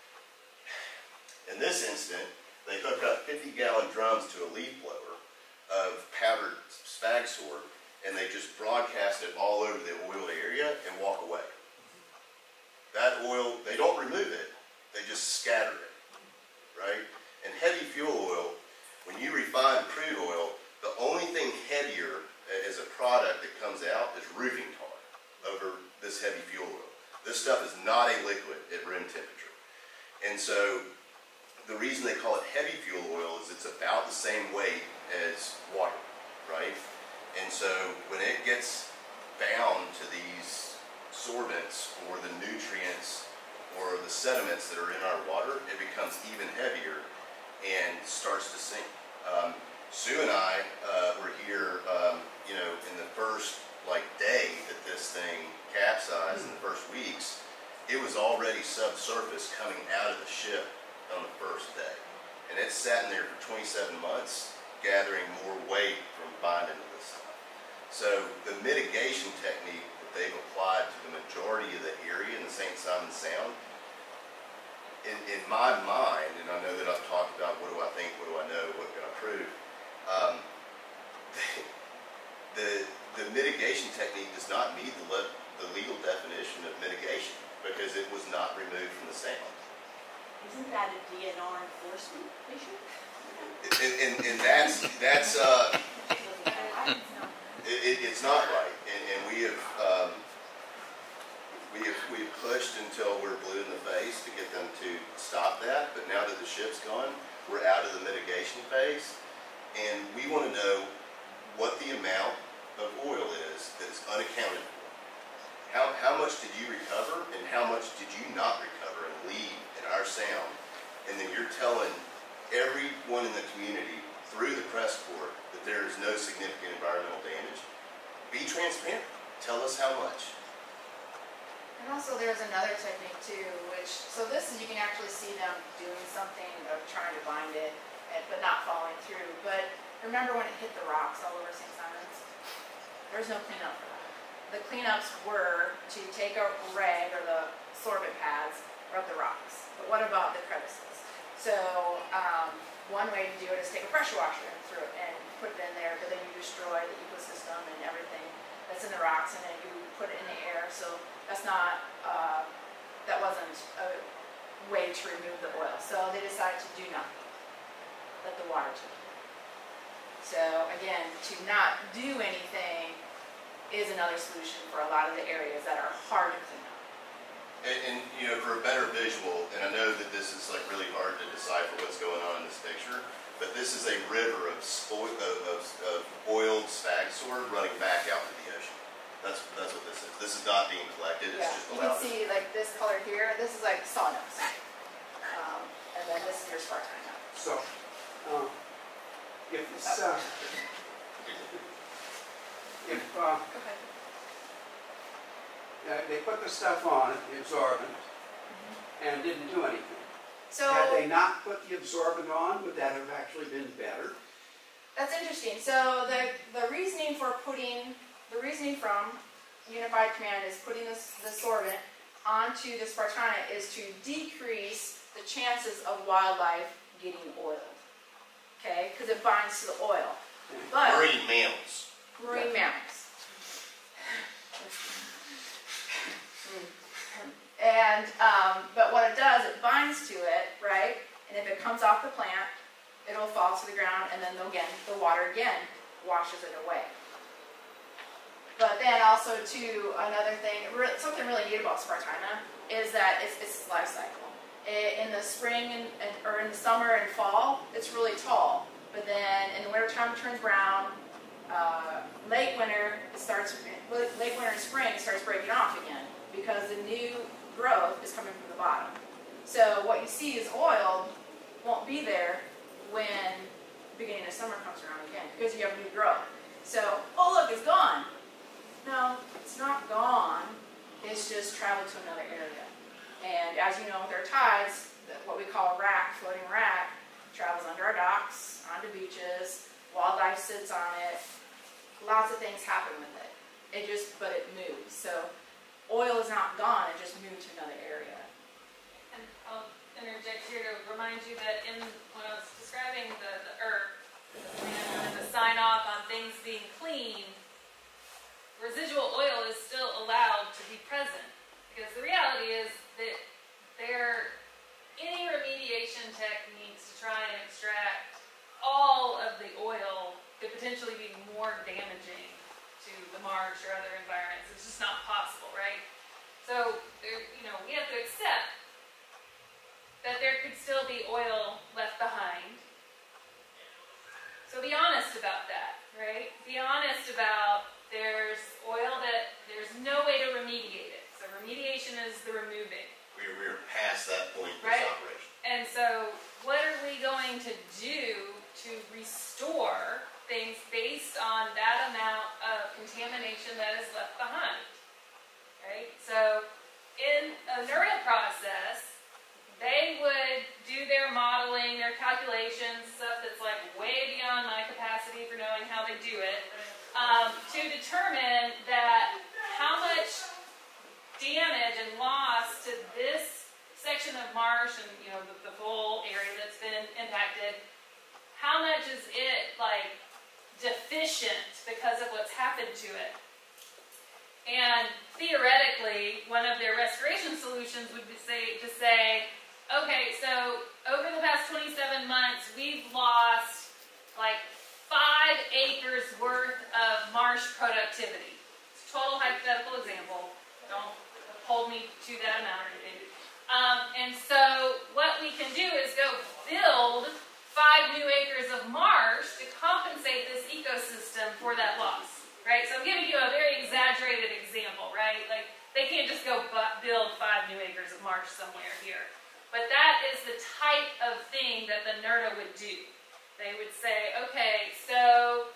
In this instant, they hook up 50-gallon drums to a leaf blower of powdered spag sorb, and they just broadcast it all over the oiled area and walk away. That oil, they don't remove it, they just scatter it, right? And heavy fuel oil, when you refine crude oil, the only thing heavier as a product that comes out is roofing tar over this heavy fuel oil. This stuff is not a liquid at room temperature. And so the reason they call it heavy fuel oil is it's about the same weight as water, right? And so when it gets bound to these sorbents or the nutrients or the sediments that are in our water, it becomes even heavier and starts to sink. Sue and I were here, in the first day that this thing capsized, in the first weeks, it was already subsurface coming out of the ship on the first day. And it's sat in there for 27 months, gathering more weight from binding to this stuff. So the mitigation technique that they've applied to the majority of the area in the St.simons Sound, in my mind, and I know that I've talked about what do I think, what do I know, what can I prove, the mitigation technique does not meet the legal definition of mitigation because it was not removed from the sound. Isn't that a DNR enforcement issue? And that's it's not right. And we have pushed until we're blue in the face to get them to stop that. But now that the ship's gone, we're out of the mitigation phase, and we want to know what the amount of oil is that is unaccounted for. How much did you recover, and how much did you not recover and leave in our sound? And then you're telling everyone in the community through the press corps that there is no significant environmental damage. Be transparent. Tell us how much. And also there's another technique too, so this is, you can actually see them doing something of trying to bind it, but not following through. But remember when it hit the rocks all over St.simons? There's no cleanup for that. The cleanups were to take a rag or the sorbent pads, rub the rocks. But what about the crevices? So one way to do it is take a pressure washer and put it in there, but then you destroy the ecosystem and everything that's in the rocks, and then you put it in the air. So that's not, that wasn't a way to remove the oil. So they decided to do nothing. Let the water take it. So again, to not do anything is another solution for a lot of the areas that are hard to clean up. And for a better visual, and I know that this is really hard to decipher what's going on in this picture, but this is a river of oiled spag sorb running back out to the ocean. That's what this is. This is not being collected. It's just allowed. You can see this color here. This is like sawdust, and then this is your Spartina. So, if this, they put the stuff on it, the absorbent, and didn't do anything. So had they not put the absorbent on, would that have actually been better? That's interesting. So the reasoning from Unified Command is putting the sorbent onto the Spartina is to decrease the chances of wildlife getting oiled. Okay, because it binds to the oil. But marine mammals. Marine mammals. And but what it does, it binds to it, right? And if it comes off the plant, it'll fall to the ground, and then again, the water again washes it away. But then also too, another thing, something really neat about Spartina is that it's its life cycle. In the spring or in the summer and fall, it's really tall. But then in the wintertime it turns brown. Late winter and spring it starts breaking off again because the new growth is coming from the bottom. So what you see is oil won't be there when the beginning of summer comes around again, because you have new growth. So, oh look, it's gone. No, it's not gone. It's just traveled to another area. And as you know, with our tides, what we call a rack, floating rack, travels under our docks, onto beaches, wildlife sits on it, lots of things happen with it. But it moves. So oil is not gone, it just moved to another area. And I'll interject here to remind you that when I was describing the earth and the sign off on things being clean, residual oil is still allowed to be present. Because the reality is that any remediation techniques to try and extract all of the oil could potentially be more damaging to the marsh or other environments. It's just not possible, right? So, we have to accept that there could still be oil left behind. So be honest about that, right? Be honest about there's oil that there's no way to remediate it. So remediation is the removing. We're past that point in Right. this operation. And so what are we going to do to restore things based on that amount of contamination that is left behind? Right? So in a NERDA process, they would do their modeling, their calculations, stuff that's like way beyond my capacity for knowing how they do it, to determine that how much damage and loss to this section of marsh and the full area that's been impacted, how much is it like deficient because of what's happened to it? And theoretically, one of their restoration solutions would be to say, okay, so over the past 27 months, we've lost like 5 acres worth of marsh productivity. It's a total hypothetical example. Don't hold me to that amount or anything. And so what we can do is go build 5 new acres of marsh to compensate this ecosystem for that loss, right? So I'm giving you a very exaggerated example, right? Like they can't just go build 5 new acres of marsh somewhere here. But that is the type of thing that the NERDA would do. They would say, okay, so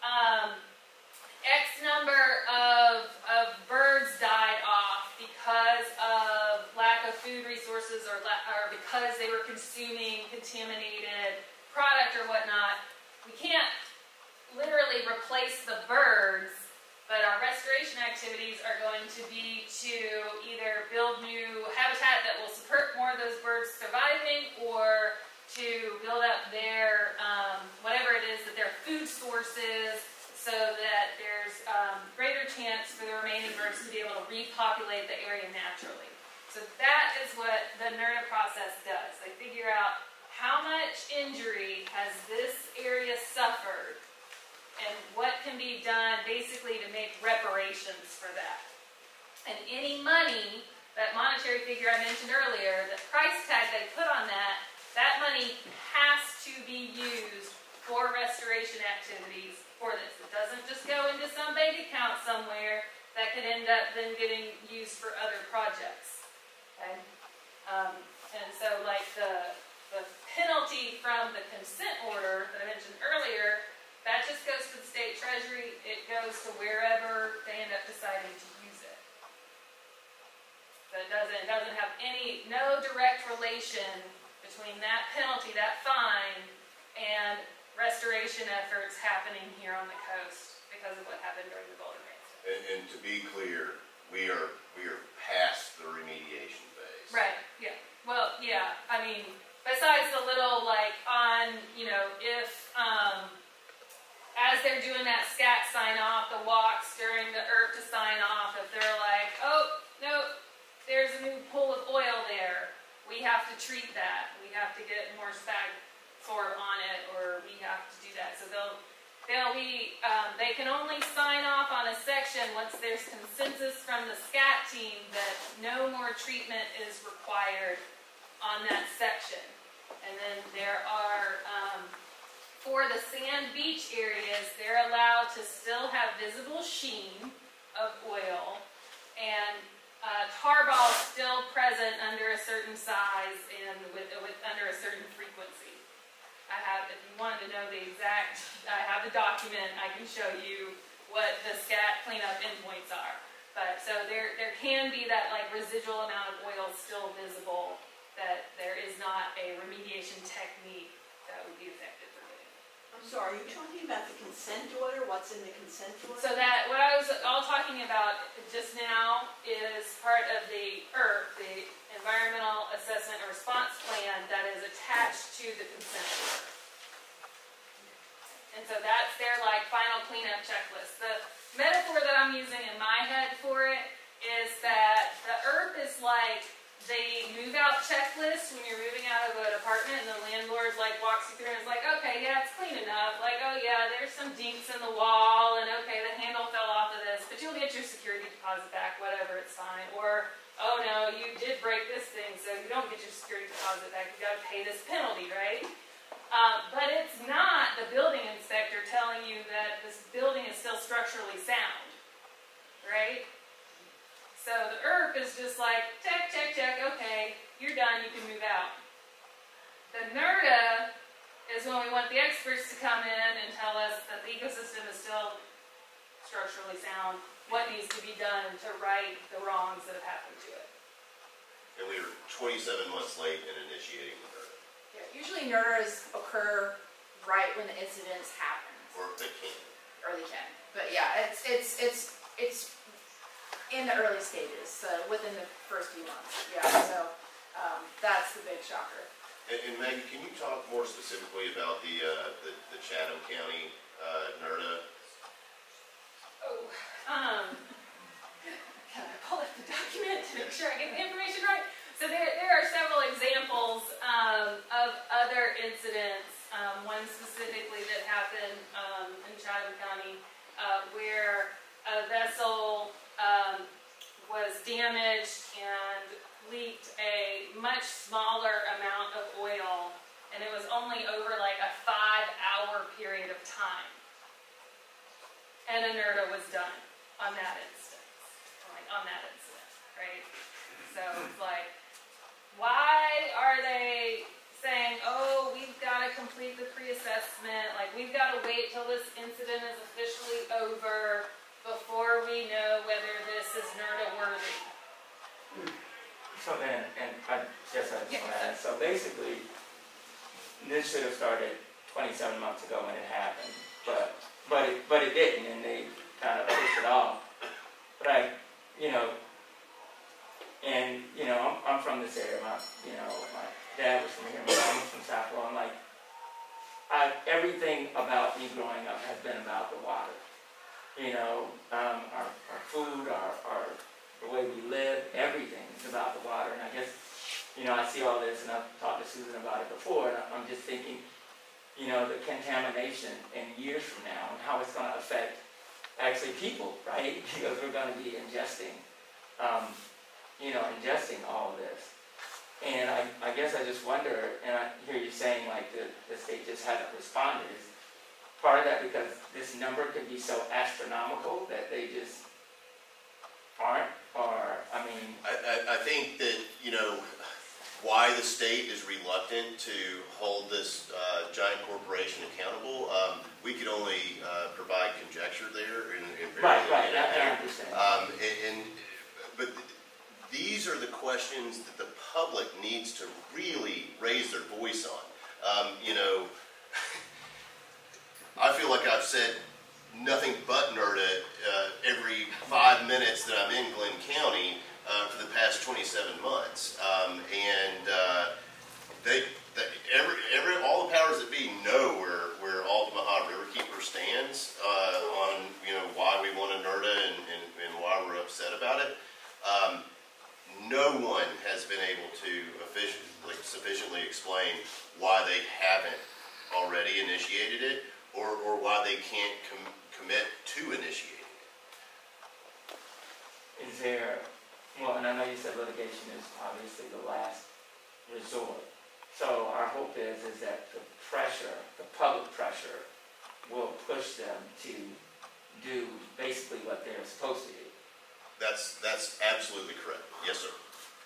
X number of birds died off because of lack of food resources or because they were consuming contaminated product or whatnot. We can't literally replace the birds, but our restoration activities are going to be to either build new habitat that will support more of those birds surviving, or to build up their, whatever it is that their food source is, so that there's greater chance for the remaining birds to be able to repopulate the area naturally. So that is what the NERDA process does. They figure out how much injury has this area suffered, and what can be done basically to make reparations for that. And any money, that monetary figure I mentioned earlier, the price tag they put on that money has to be used for restoration activities for this. It doesn't just go into some bank account somewhere that could end up then getting used for other projects. Okay? And so like the penalty from the consent order that I mentioned earlier, that just goes to the state treasury. It goes to wherever they end up deciding to use it. So it doesn't have no direct relation between that penalty, that fine, and restoration efforts happening here on the coast because of what happened during the Golden Rains. And to be clear, we are past the remediation phase. Right, yeah. Well, yeah, I mean, besides the little, like, if, as they're doing that SCAT sign-off, the walks during the ERT to sign off, if they're like, oh, no, there's a new pool of oil there, we have to treat that. We have to get more spag sort on it, or we have to do that. So they can only sign off on a section once there's consensus from the SCAT team that no more treatment is required on that section. And then there are, for the sand beach areas, they're allowed to still have visible sheen of oil, and tar balls still present under a certain size and with under a certain frequency. I have, if you wanted to know the exact, I have the document. I can show you what the scat cleanup endpoints are. But so there can be that like residual amount of oil still visible, that there is not a remediation technique that would be effective for getting. I'm sorry, are you talking about the consent order? What's in the consent order? So that, what I was all talking about just now is part of the ERP, the Environmental Assessment and Response Plan, that is attached to the consent order. And so that's their like final cleanup checklist. The metaphor that I'm using in my head for it is that the ERP is like the move out checklist when you're moving out of an apartment and the landlord like walks you through and is like, okay, yeah, it's clean enough. Like, oh yeah, there's some dinks in the wall and okay, the handle fell off of this, but you'll get your security deposit back, whatever, it's fine. Or, oh no, you did break this thing, so you don't get your security deposit back, you gotta pay this penalty, right? But it's not the building inspector telling you that this building is still structurally sound, right? So the ERP is just like, check, check, check, okay, you're done, you can move out. The NERDA is when we want the experts to come in and tell us that the ecosystem is still structurally sound, what needs to be done to right the wrongs that have happened to it. And we were 27 months late in initiating the NERDA. Yeah, usually NERDAs occur right when the incidents happen. Or they can. Or they can. But yeah, it's in the early stages, so within the first few months. Yeah, so that's the big shocker. And Maggie, can you talk more specifically about the Chatham County NERDA? Oh, can I pull up the document to make sure I get the information right? So there are several examples of other incidents, one specifically that happened in Chatham County where a vessel was damaged and leaked a much smaller amount of oil, and it was only over like a 5-hour period of time. And a NERDA was done on that instance, right? So it's like, why are they saying, oh, we've got to complete the pre-assessment, like we've got to wait till this incident is officially over before we know whether this is NERDA worthy? So then, and I guess I just want to add, so basically, this should have started 27 months ago when it happened, but it didn't, and they kind of pushed it off. But I'm from this area. My dad was from here. My mom was from South Florida. Everything about me growing up has been about the water. Our food, the way we live, everything is about the water. And I guess, I see all this, and I've talked to Susan about it before, and I'm just thinking, the contamination in years from now and how it's going to affect actually people, right? Because we're going to be ingesting all of this. And I guess I just wonder, and I hear you saying like the state just hasn't responded. Is part of that because this number could be so astronomical that they just aren't? Or, I mean... I think that, why the state is reluctant to hold this giant corporation accountable, we could only provide conjecture there. Right, I understand. But these are the questions that the public needs to really raise their voice on. I feel like I've said nothing but NERDA every 5 minutes that I'm in Glenn County for the past 27 months. All the powers that be know where Altamaha Riverkeeper stands on why we want a NERDA and why we're upset about it. No one has been able to sufficiently explain why they haven't already initiated it, or why they can't commit to initiating it. Is there, well, and I know you said litigation is obviously the last resort. So our hope is that the public pressure, will push them to do basically what they're supposed to do. That's absolutely correct. Yes, sir.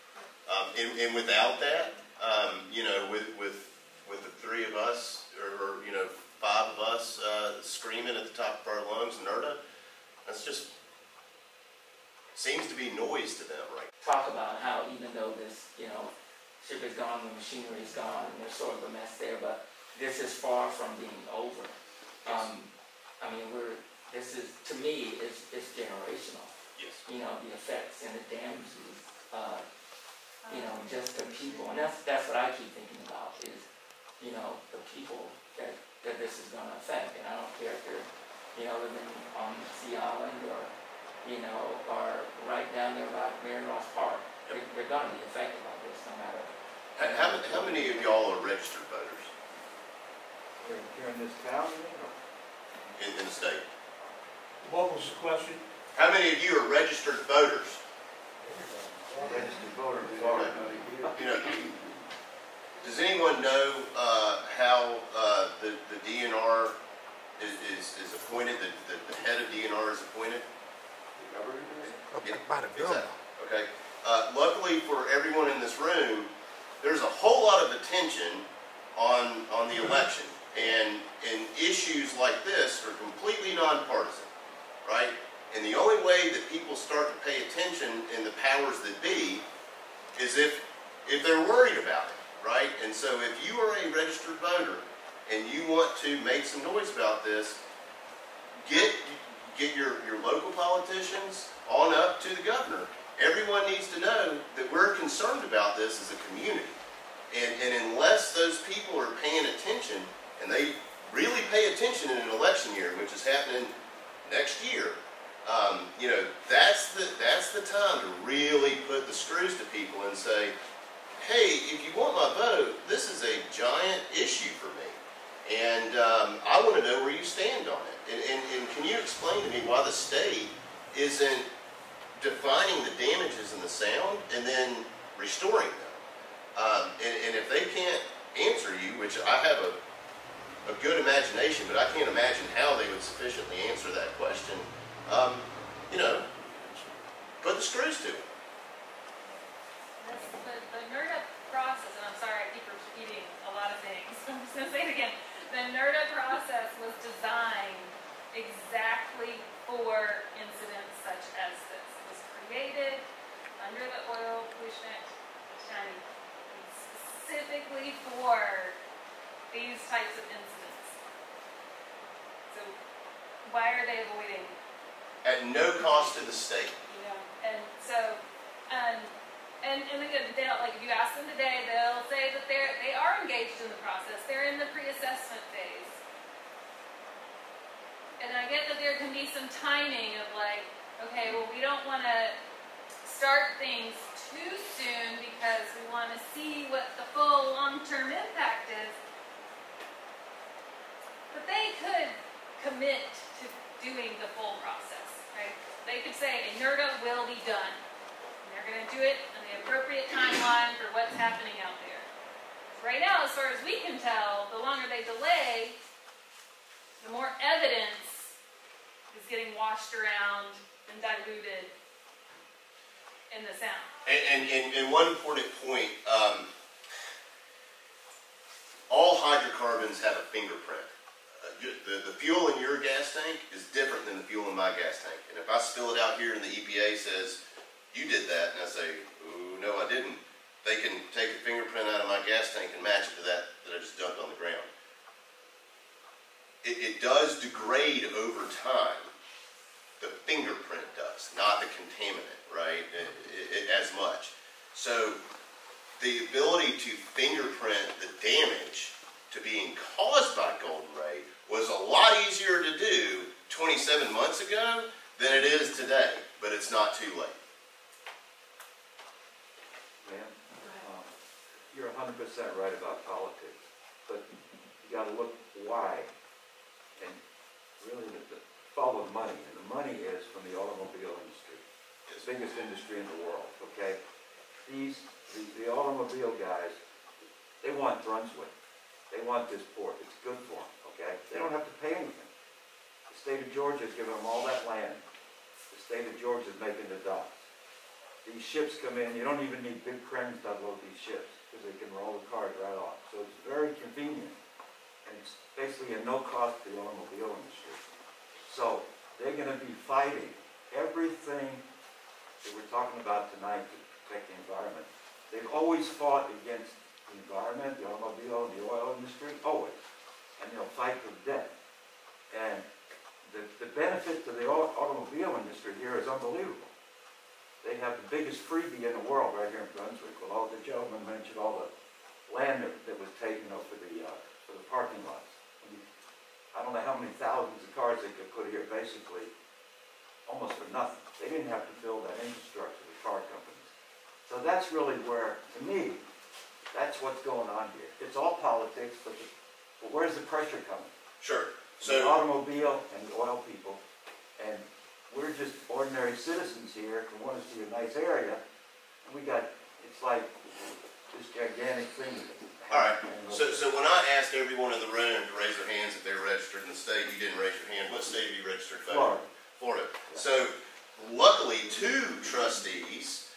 And without that, you know, with the three of us, or you know, five of us screaming at the top of our lungs, NERDA, that's just seems to be noise to them, right? Talk about how even though this, you know, ship is gone, the machinery is gone, and there's sort of a mess there, but this is far from being over. I mean, this is, to me, is generational. Yes. You know, the effects and the damages, you know, just the people, and that's what I keep thinking about is, you know, the people that this is going to affect, and I don't care if they're, you know, living on Sea Island or, you know, or right down there by Mary Ross Park. They're going to be affected by this no matter. How many of y'all are registered voters Here in this town, you know? in the state? What was the question? How many of you are registered voters? Registered voters are. You know, does anyone know how the DNR is appointed? The head of DNR is appointed? Yeah, exactly. Okay. Luckily for everyone in this room, there's a whole lot of attention on the election, and issues like this are completely nonpartisan, right? And the only way that people start to pay attention in the powers that be is if they're worried about it, right? And so if you are a registered voter and you want to make some noise about this, get your local politicians on up to the governor. Everyone needs to know that we're concerned about this as a community. And unless those people are paying attention, and they really pay attention in an election year, which is happening next year, you know, that's the time to really put the screws to people and say, hey, if you want my vote, this is a giant issue for me. And I want to know where you stand on it. And can you explain to me why the state isn't defining the damages in the sound and then restoring them? And if they can't answer you, which I have a good imagination, but I can't imagine how they would sufficiently answer that question, you know, put the screws to it. The NERDA process, and I'm sorry I keep repeating a lot of things, I'm just going to say it again. The NERDA process was designed exactly for incidents such as this. It was created under the Oil Pollution Act specifically for these types of incidents. So why are they avoiding? At no cost to the state. You know, and so, and again, they'll, like if you ask them today, they'll say that they are engaged in the process. They're in the pre-assessment phase. And I get that there can be some timing of like, okay, well we don't want to start things too soon because we want to see what the full long-term impact is. But they could commit to doing the full process, right? They could say a NERDA will be done. And they're going to do it on the appropriate timeline for what's happening out there. Right now, as far as we can tell, the longer they delay, the more evidence is getting washed around and diluted in the sound. And one important point, all hydrocarbons have a fingerprint. The fuel in your gas tank is different than the fuel in my gas tank. And if I spill it out here and the EPA says, you did that, and I say, oh, no, I didn't, they can take a fingerprint out of my gas tank and match it to that I just dumped on the ground. It does degrade over time. The fingerprint does, not the contaminant, right, as much. So the ability to fingerprint the damage to being caused by golden ray was a lot easier to do 27 months ago than it is today, but it's not too late. Ma'am, you're 100% right about politics, but you got to look why, and really follow the money, and the money is from the automobile industry, the biggest industry in the world. Okay, the automobile guys, they want Brunswick, they want this port. It's good for them. Okay, they don't have to pay anything. The state of Georgia is giving them all that land. The state of Georgia is making the docks. These ships come in, you don't even need big cranes to unload these ships, because they can roll the cars right off. So it's very convenient, and it's basically at no cost to the automobile industry. So they're going to be fighting everything that we're talking about tonight to protect the environment. They've always fought against the environment, the automobile, and the oil industry, always. And they'll fight to the death. And the benefit to the automobile industry here is unbelievable. They have the biggest freebie in the world right here in Brunswick. With all the gentlemen mentioned all the land that was taken for the parking lots. I don't know how many thousands of cars they could put here, basically, almost for nothing. They didn't have to build that infrastructure, the car companies. So that's really where, to me, that's what's going on here. It's all politics, but where's the pressure coming? Sure. So the automobile and the oil people, and we're just ordinary citizens here who want to see a nice area, and it's like this gigantic thing. All right. So when I asked everyone in the room to raise their hands if they were registered in the state, you didn't raise your hand. What state are you registered in? Florida. Florida. So luckily, 2 trustees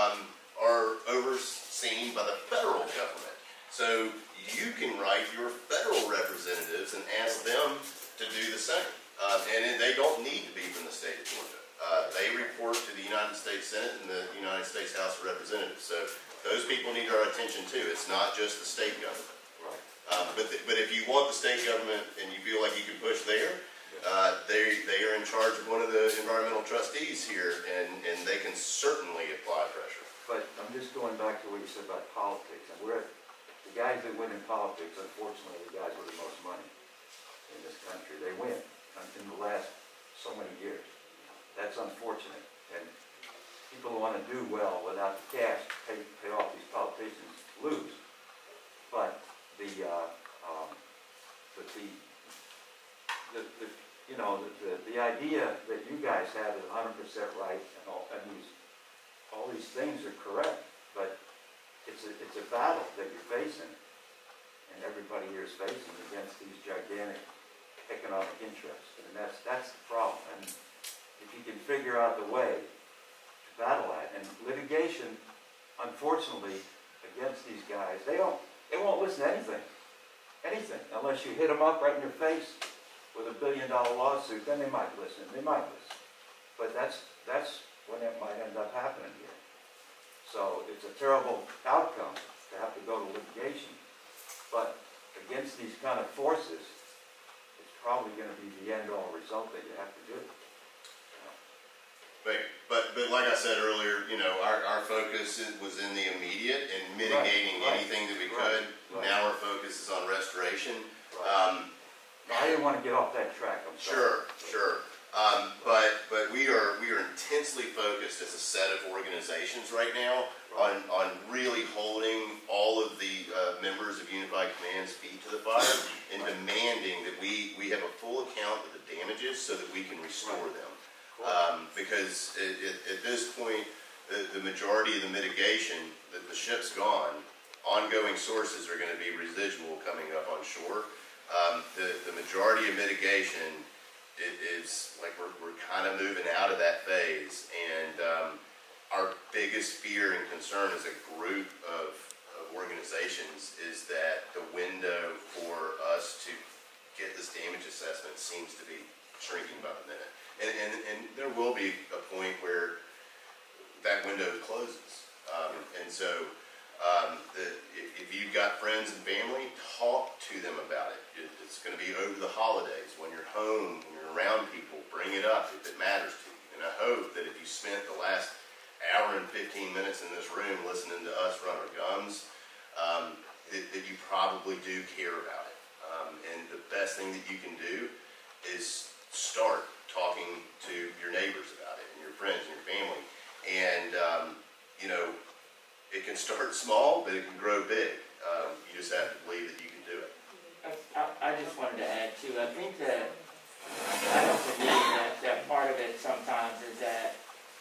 are overseen by the federal government. So you can write your federal representatives and ask them to do the same. And they don't need to be from the state of Georgia. They report to the United States Senate and the United States House of Representatives. So those people need our attention too. It's not just the state government. Right. But if you want the state government and you feel like you can push there, they are in charge of one of the environmental trustees here, and they can certainly apply pressure. But I'm just going back to what you said about politics. And the guys that win in politics, unfortunately, the guys with the most money in this country, they win in the last so many years. That's unfortunate. And people who want to do well without the cash to pay off these politicians lose. But the idea that you guys have is 100% right, and all these things are correct. But it's a battle that you're facing, and everybody here is facing against these gigantic economic interests, and that's the problem. And if you can figure out the way to battle that, and litigation, unfortunately, against these guys, they won't listen to anything, unless you hit them up right in their face with a $1 billion lawsuit. Then they might listen. But that's when it might end up happening here. So it's a terrible outcome to have to go to litigation. But against these kind of forces, it's probably going to be the end-all result that you have to do. But like I said earlier, our focus was in the immediate and mitigating anything that we could. Right. Now our focus is on restoration. Right. I didn't want to get off that track. I'm sorry. Sure. But we are intensely focused as a set of organizations right now on really holding all of the members of Unified Command's feet to the fire and demanding that we have a full account of the damages so that we can restore them. Because at this point, the majority of the mitigation, that the ship's gone, ongoing sources are going to be residual coming up on shore. The majority of mitigation, it's like we're kind of moving out of that phase, and our biggest fear and concern as a group of organizations is that the window for us to get this damage assessment seems to be shrinking by the minute. And there will be a point where that window closes. And so if you've got friends and family, talk to them about it. It's going to be over the holidays. When you're home, when you're around people, bring it up if it matters to you. And I hope that if you spent the last hour and 15 minutes in this room listening to us run our gums, that you probably do care about it. And the best thing that you can do is start talking to your neighbors about it, and your friends and your family. And, it can start small, but it can grow big. You just have to believe that you can do it. I just wanted to add too, I think that, for me, that part of it sometimes is that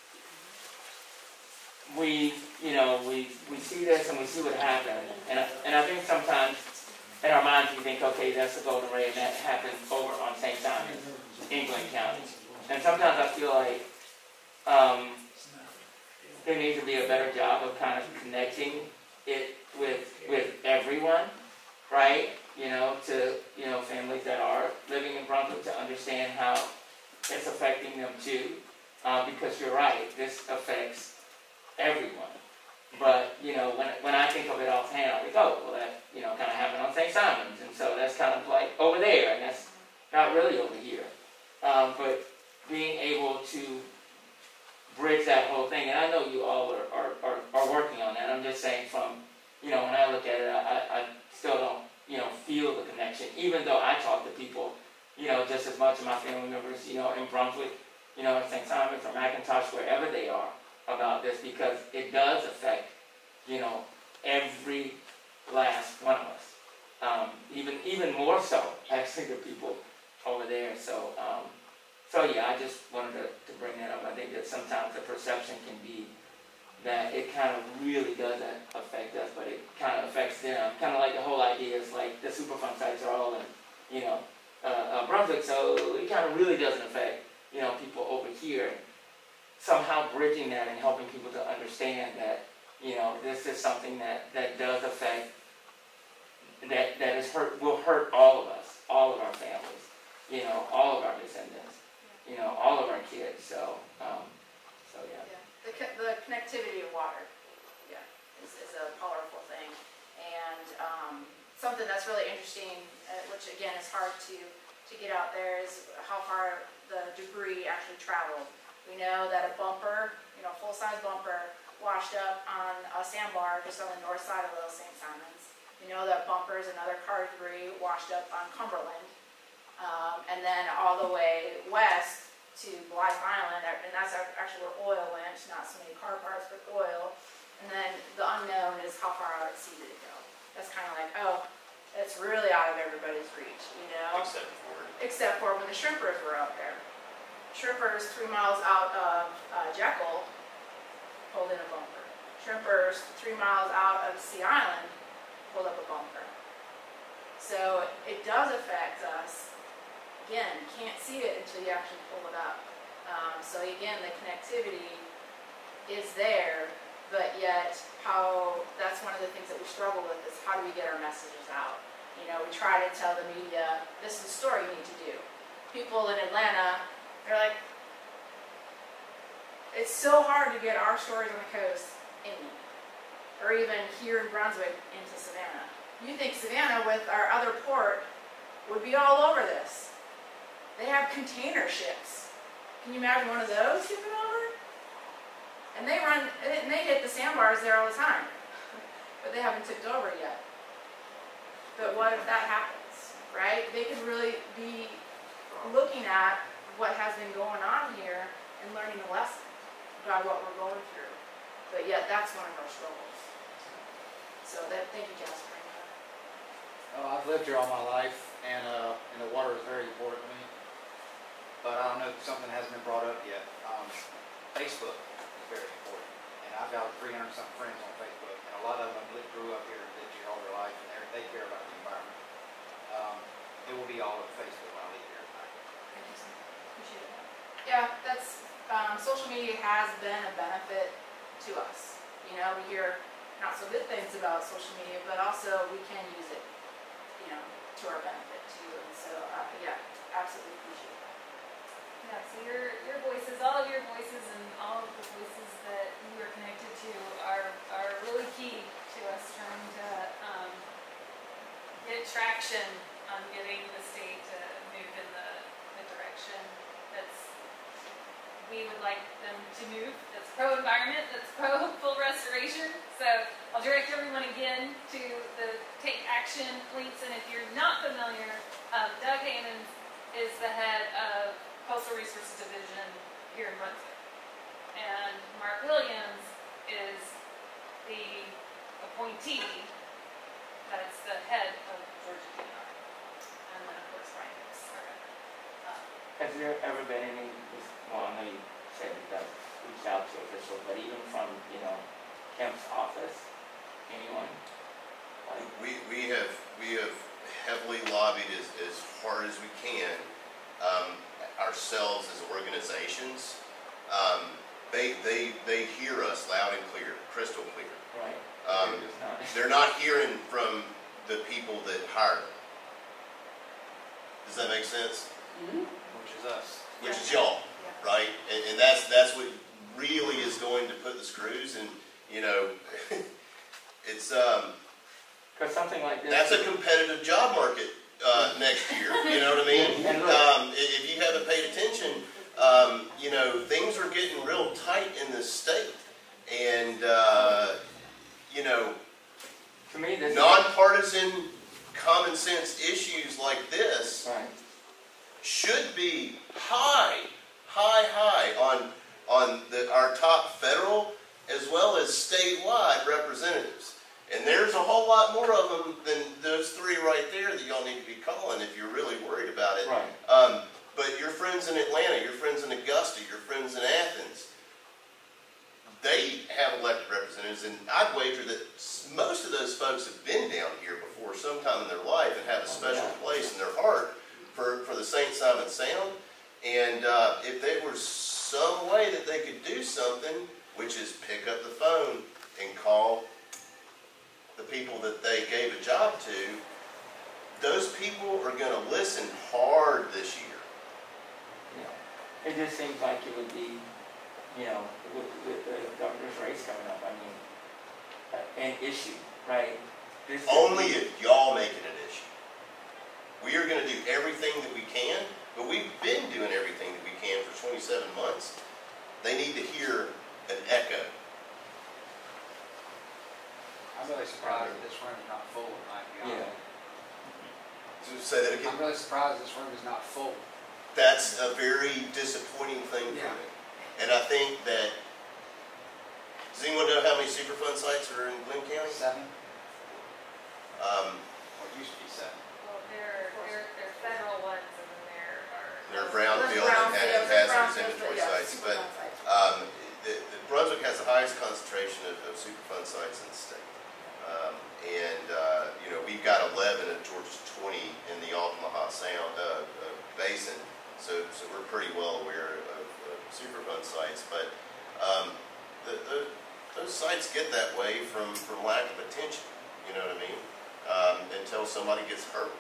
we see this and we see what happened, and I think sometimes in our minds we think, okay, that's the Golden Ray, and that happened over on St. Simons, England County. And sometimes I feel like there needs to be a better job of kind of connecting it with everyone, right? To families that are living in Brunswick to understand how it's affecting them too, because you're right, this affects everyone. But when I think of it offhand, I think, oh, well, that kind of happened on St.simons, and so that's kind of like over there, and that's not really over here. But being able to bridge that whole thing, and I know you all are working on that. I'm just saying from when I look at it, I still don't feel the connection, even though I talk to people just as much of my family members in Brunswick, at St.simons or McIntosh, wherever they are, about this, because it does affect every last one of us, even more so actually the people over there. So yeah, I just wanted to bring that up. I think that sometimes the perception can be that it kind of really doesn't affect us, but it kind of affects them. Kind of like the whole idea is like the Superfund sites are all in Brunswick, so it kind of really doesn't affect people over here. Somehow bridging that and helping people to understand that this is something that does affect, will hurt all of us, all of our families, all of our descendants, all of our kids. So yeah. The connectivity of water, is a powerful thing, and something that's really interesting, which again is hard to get out there, is how far the debris actually traveled. We know that a bumper, full-size bumper, washed up on a sandbar just on the north side of Little St.simons. We know that bumpers and other car debris washed up on Cumberland, and then all the way west to Blythe Island, and that's actually where oil went, not so many car parts, but oil. And then the unknown is how far out at sea did it go. That's kind of like, oh, it's really out of everybody's reach, Except for when the shrimpers were out there. Shrimpers 3 miles out of Jekyll pulled in a bumper. Shrimpers 3 miles out of Sea Island pulled up a bumper. So it does affect us. Again, you can't see it until you actually pull it up. So again, the connectivity is there, but yet that's one of the things that we struggle with, is how do we get our messages out? We try to tell the media, this is the story you need to do. People in Atlanta, they're like, it's so hard to get our stories on the coast in, or even here in Brunswick into Savannah. You think Savannah with our other port would be all over this. They have container ships. Can you imagine one of those shipping over? And they hit the sandbars there all the time, but they haven't tipped over yet. But what if that happens, right? They could really be looking at what has been going on here and learning a lesson about what we're going through. But yet, that's one of our struggles. So thank you, Jasper. I've lived here all my life, and the water is very important to me. But I don't know if something hasn't been brought up yet. Facebook is very important, and I've got 300-something friends on Facebook, and a lot of them grew up here and lived here all their life, and they care about the environment. It will be all over Facebook when I leave here tonight. Thank you, sir. Appreciate that. Yeah, that's social media has been a benefit to us. We hear not so good things about social media, but also we can use it, to our benefit too. And so, yeah, absolutely appreciate that. Yeah, so your voices, all of your voices and all of the voices that you are connected to are really key to us trying to get traction on getting the state to move in the direction we would like them to move, that's pro-environment, that's pro-full restoration. So I'll direct everyone again to the Take Action links, and if you're not familiar, Doug Hammonds is the head of Coastal Resources Division here in Brunswick, and Mark Williams is the appointee that's the head of Georgia DNR, and then of course Brian Hicks. Has there ever been any, well, I know you said you guys reached out to officials, but even from, Kemp's office, anyone? We have heavily lobbied as hard as we can, ourselves as organizations, They hear us loud and clear, crystal clear. Right. They're not hearing from the people that hire them. Does that make sense? Which is us. Which is y'all, right? And that's what really is going to put the screws. And you know, it's because something like this. That's a competitive job market next year. You know what I mean? If you haven't paid attention, you know, things are getting real tight in this state, and you know, to me, this nonpartisan, common sense issues like this right. should be high on our top federal as well as statewide representatives. And there's a whole lot more of them than those three right there that y'all need to be calling if you're really worried about it. Right. But your friends in Atlanta, your friends in Augusta, your friends in Athens, they have elected representatives, and I'd wager that most of those folks have been down here before sometime in their life and have a special place in their heart for the St.simons Sound. And if there was some way that they could do something, which is pick up the phone and call the people that they gave a job to, those people are going to listen hard this year. Yeah. It just seems like it would be, you know, with the governor's race coming up, I mean, an issue, right? Only if y'all make it an issue. We are going to do everything that we can, but we've been doing everything that we can for 27 months. They need to hear an echo. I'm really surprised that this room is not full, it might be honest. So say that again? I'm really surprised this room is not full. That's a very disappointing thing for me. And I think that, does anyone know how many Superfund sites are in Glenn County? 7. Or it used to be 7. Well, they're federal ones, and then there are. They're brownfield and hazardous inventory sites. But the Brunswick has the highest concentration of Superfund sites in the state. You know, we've got 11 at Georgia's 20 in the Altamaha Sound Basin, so we're pretty well aware of Superfund sites. But those sites get that way from lack of attention. You know what I mean? Until somebody gets hurt,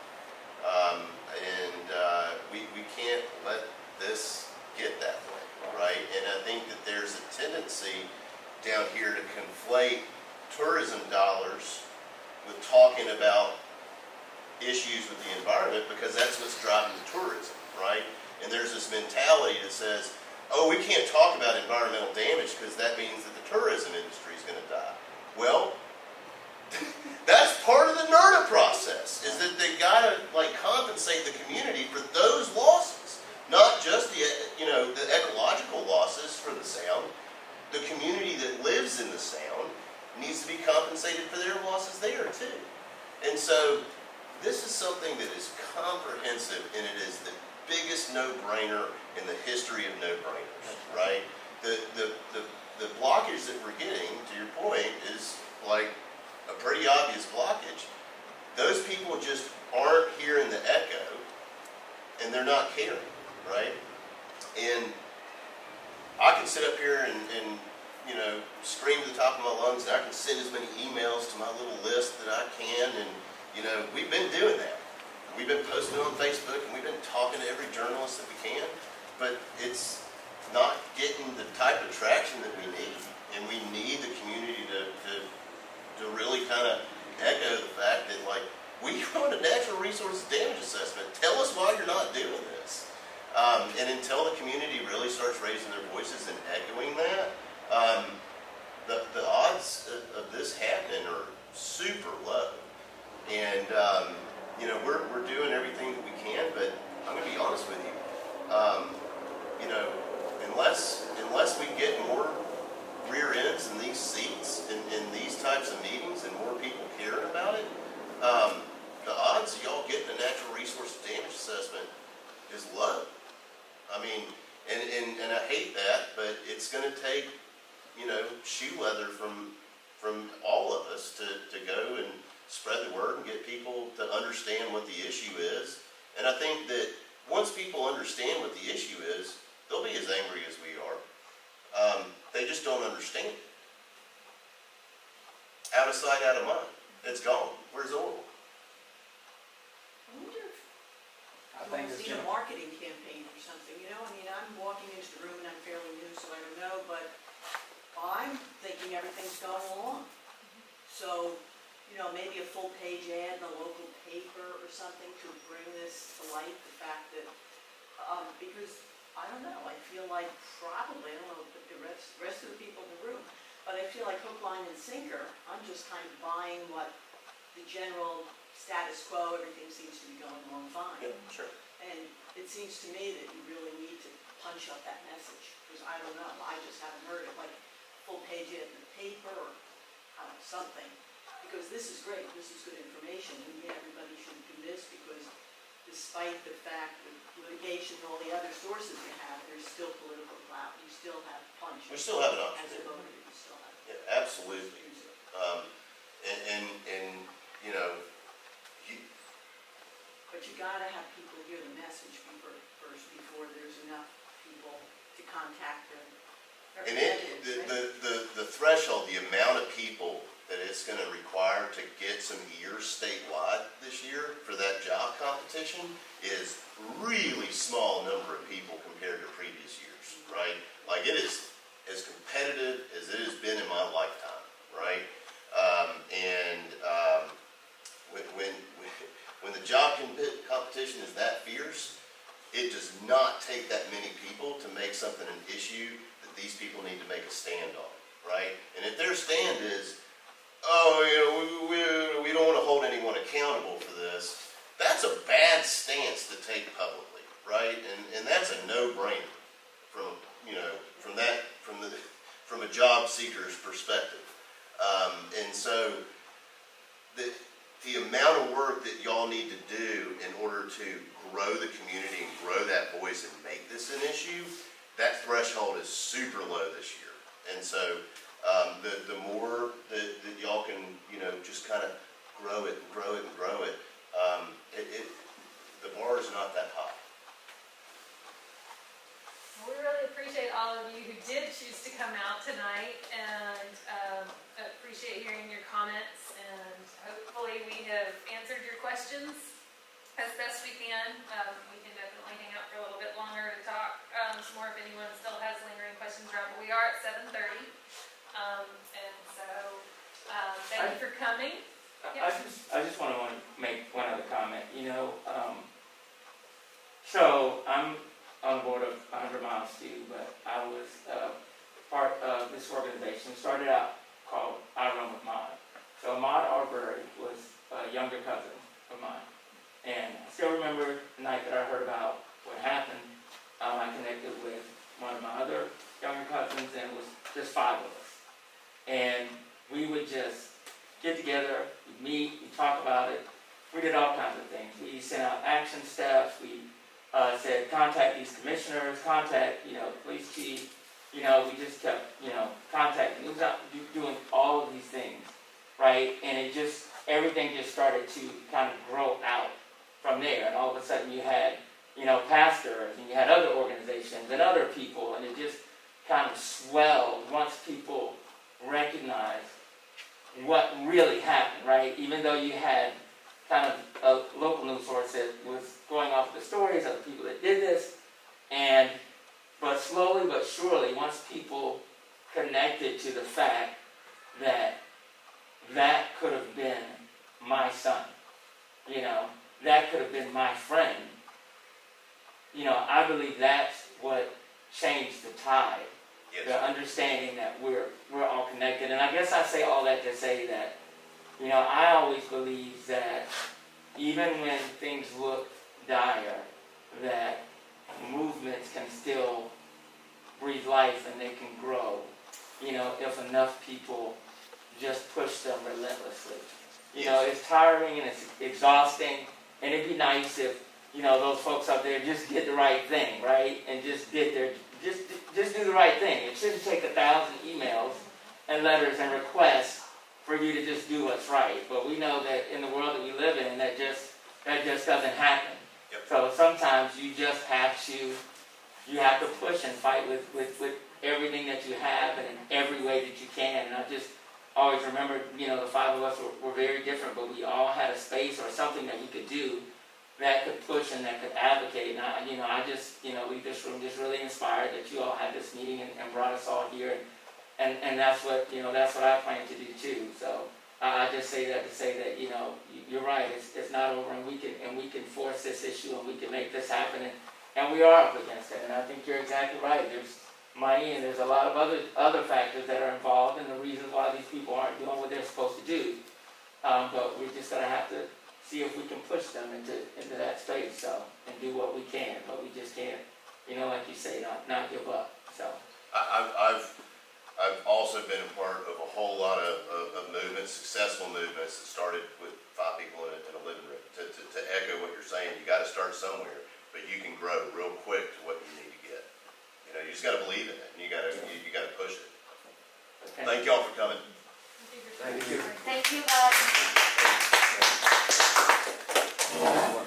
we can't let this get that way, right? And I think that there's a tendency down here to conflate tourism dollars with talking about issues with the environment, because that's what's driving the tourism, right? And there's this mentality that says, oh, we can't talk about environmental damage because that means that the tourism industry is going to die. Well, that's part of the NERDA process, is that they got to compensate the community for those losses, not just the ecological losses for the sound. The community that lives in the sound needs to be compensated for their losses there too. And so this is something that is comprehensive, and it is the biggest no-brainer in the history of no-brainers, right? The blockage that we're getting, to your point, is like a pretty obvious blockage. Those people just aren't hearing the echo, and they're not caring, right? And I can sit up here and scream to the top of my lungs, and I can send as many emails to my little list that I can, and we've been doing that. We've been posting on Facebook, and we've been talking to every journalist that we can, but it's not getting the type of traction that we need, and we need the community to really kind of echo the fact that, we want a natural resource damage assessment. Tell us why you're not doing this. And until the community really starts raising their voices and echoing that, the odds of this happening are super low. And, we're doing everything that we can, but I'm going to be honest with you. Unless we get more rear ends in these seats in these types of meetings and more people caring about it, the odds of y'all getting a natural resource damage assessment is low. I mean, and I hate that, but it's going to take, shoe leather from all of us to go and spread the word and get people to understand what the issue is. And I think that once people understand what the issue is, they'll be as angry as we are. They just don't understand. Out of sight, out of mind. It's gone. Where's the oil? I wonder if I you think want to it's see a gonna, marketing campaign or something, you know? I mean, I'm walking into the room and I'm fairly new, so I don't know, but I'm thinking everything's going along. So, you know, maybe a full-page ad in a local paper or something to bring this to light, the fact that, because, I don't know, I feel like probably, I don't know the rest of the people in the room, but I feel like hook, line, and sinker, I'm just kind of buying what the general status quo, everything seems to be going along fine. Yeah, sure. And it seems to me that you really need to punch up that message, because I don't know, I just haven't heard it, like full page ad in the paper or something. Because this is great, this is good information, and yeah, everybody should do this, because despite the fact that litigation and all the other sources you have, there's still political clout, you still have punch. We still have an option. As a voter, you still have. Yeah, absolutely. And you know, But you gotta have people hear the message first before there's enough people to contact them. and the threshold, the amount of people that it's going to require to get some ears statewide this year for that job competition is really small number of people compared to previous years, right? Like it is as competitive as it has been in my lifetime, right? When the job competition is that fierce, it does not take that many people to make something an issue that these people need to make a stand on, right? And if their stand is, oh, you know, we don't want to hold anyone accountable for this, that's a bad stance to take publicly, right? And that's a no-brainer from, you know, from a job seeker's perspective. And so the amount of work that y'all need to do in order to grow the community and grow that voice and make this an issue, that threshold is super low this year. And so the more that y'all can, you know, just kind of grow it and grow it and grow it, the bar is not that high. We really appreciate all of you who did choose to come out tonight, and appreciate hearing your comments, and hopefully we have answered your questions as best we can. We can definitely hang out for a little bit longer to talk some more if anyone still has lingering questions around, but we are at 7:30, and so thank you for coming. I just want to make one other comment. You know, so I'm on the board of 100 Miles Stew, but I was part of this organization. Started out called I Run With Maud. So Maud Arbery was a younger cousin of mine, and I still remember the night that I heard about what happened. I connected with one of my other younger cousins, and it was just 5 of us, and we would just get together, we'd meet, we'd talk about it. We did all kinds of things. We sent out action steps. We said, contact these commissioners, contact, you know, the police chief. You know, we just kept, you know, contacting. It was out doing all of these things, right? And it just, everything just started to kind of grow out from there. And all of a sudden you had, you know, pastors, and you had other organizations and other people, and it just kind of swelled once people recognized what really happened, right? Even though you had kind of a local news source that was going off the stories of the people that did this, but slowly but surely, once people connected to the fact that that could have been my son, you know, that could have been my friend, you know, I believe that's what changed the tide. Yes. The understanding that we're all connected. And I guess I say all that to say that, you know, I always believe that even when things look dire, that movements can still breathe life and they can grow, you know, if enough people just push them relentlessly. You know, it's tiring and it's exhausting, and it'd be nice if, you know, those folks out there just did the right thing, right? And just did their, just do the right thing. It shouldn't take 1,000 emails and letters and requests for you to just do what's right. But we know that in the world that we live in, that just doesn't happen. Yep. So sometimes you just have to push and fight with everything that you have and in every way that you can. And I just always remember, you know, the five of us were very different, but we all had a space or something that we could do that could push and that could advocate. And I just, you know, leave this room just really inspired that you all had this meeting and brought us all here. And that's what, you know, that's what I plan to do too. So I just say that to say that, you know, you're right. It's not over, and we can force this issue, and we can make this happen. And we are up against it. And I think you're exactly right. There's money, and there's a lot of other factors that are involved, and the reasons why these people aren't doing what they're supposed to do. But we're just gonna have to see if we can push them into that space, so, and do what we can. But we just can't, you know, like you say, not give up. So I've also been a part of a whole lot of movements, successful movements that started with 5 people in a living room. To echo what you're saying, you got to start somewhere, but you can grow real quick to what you need to get. You know, you just got to believe in it, and you got to push it. okay. Thank y'all for coming. Thank you. Thank you, guys.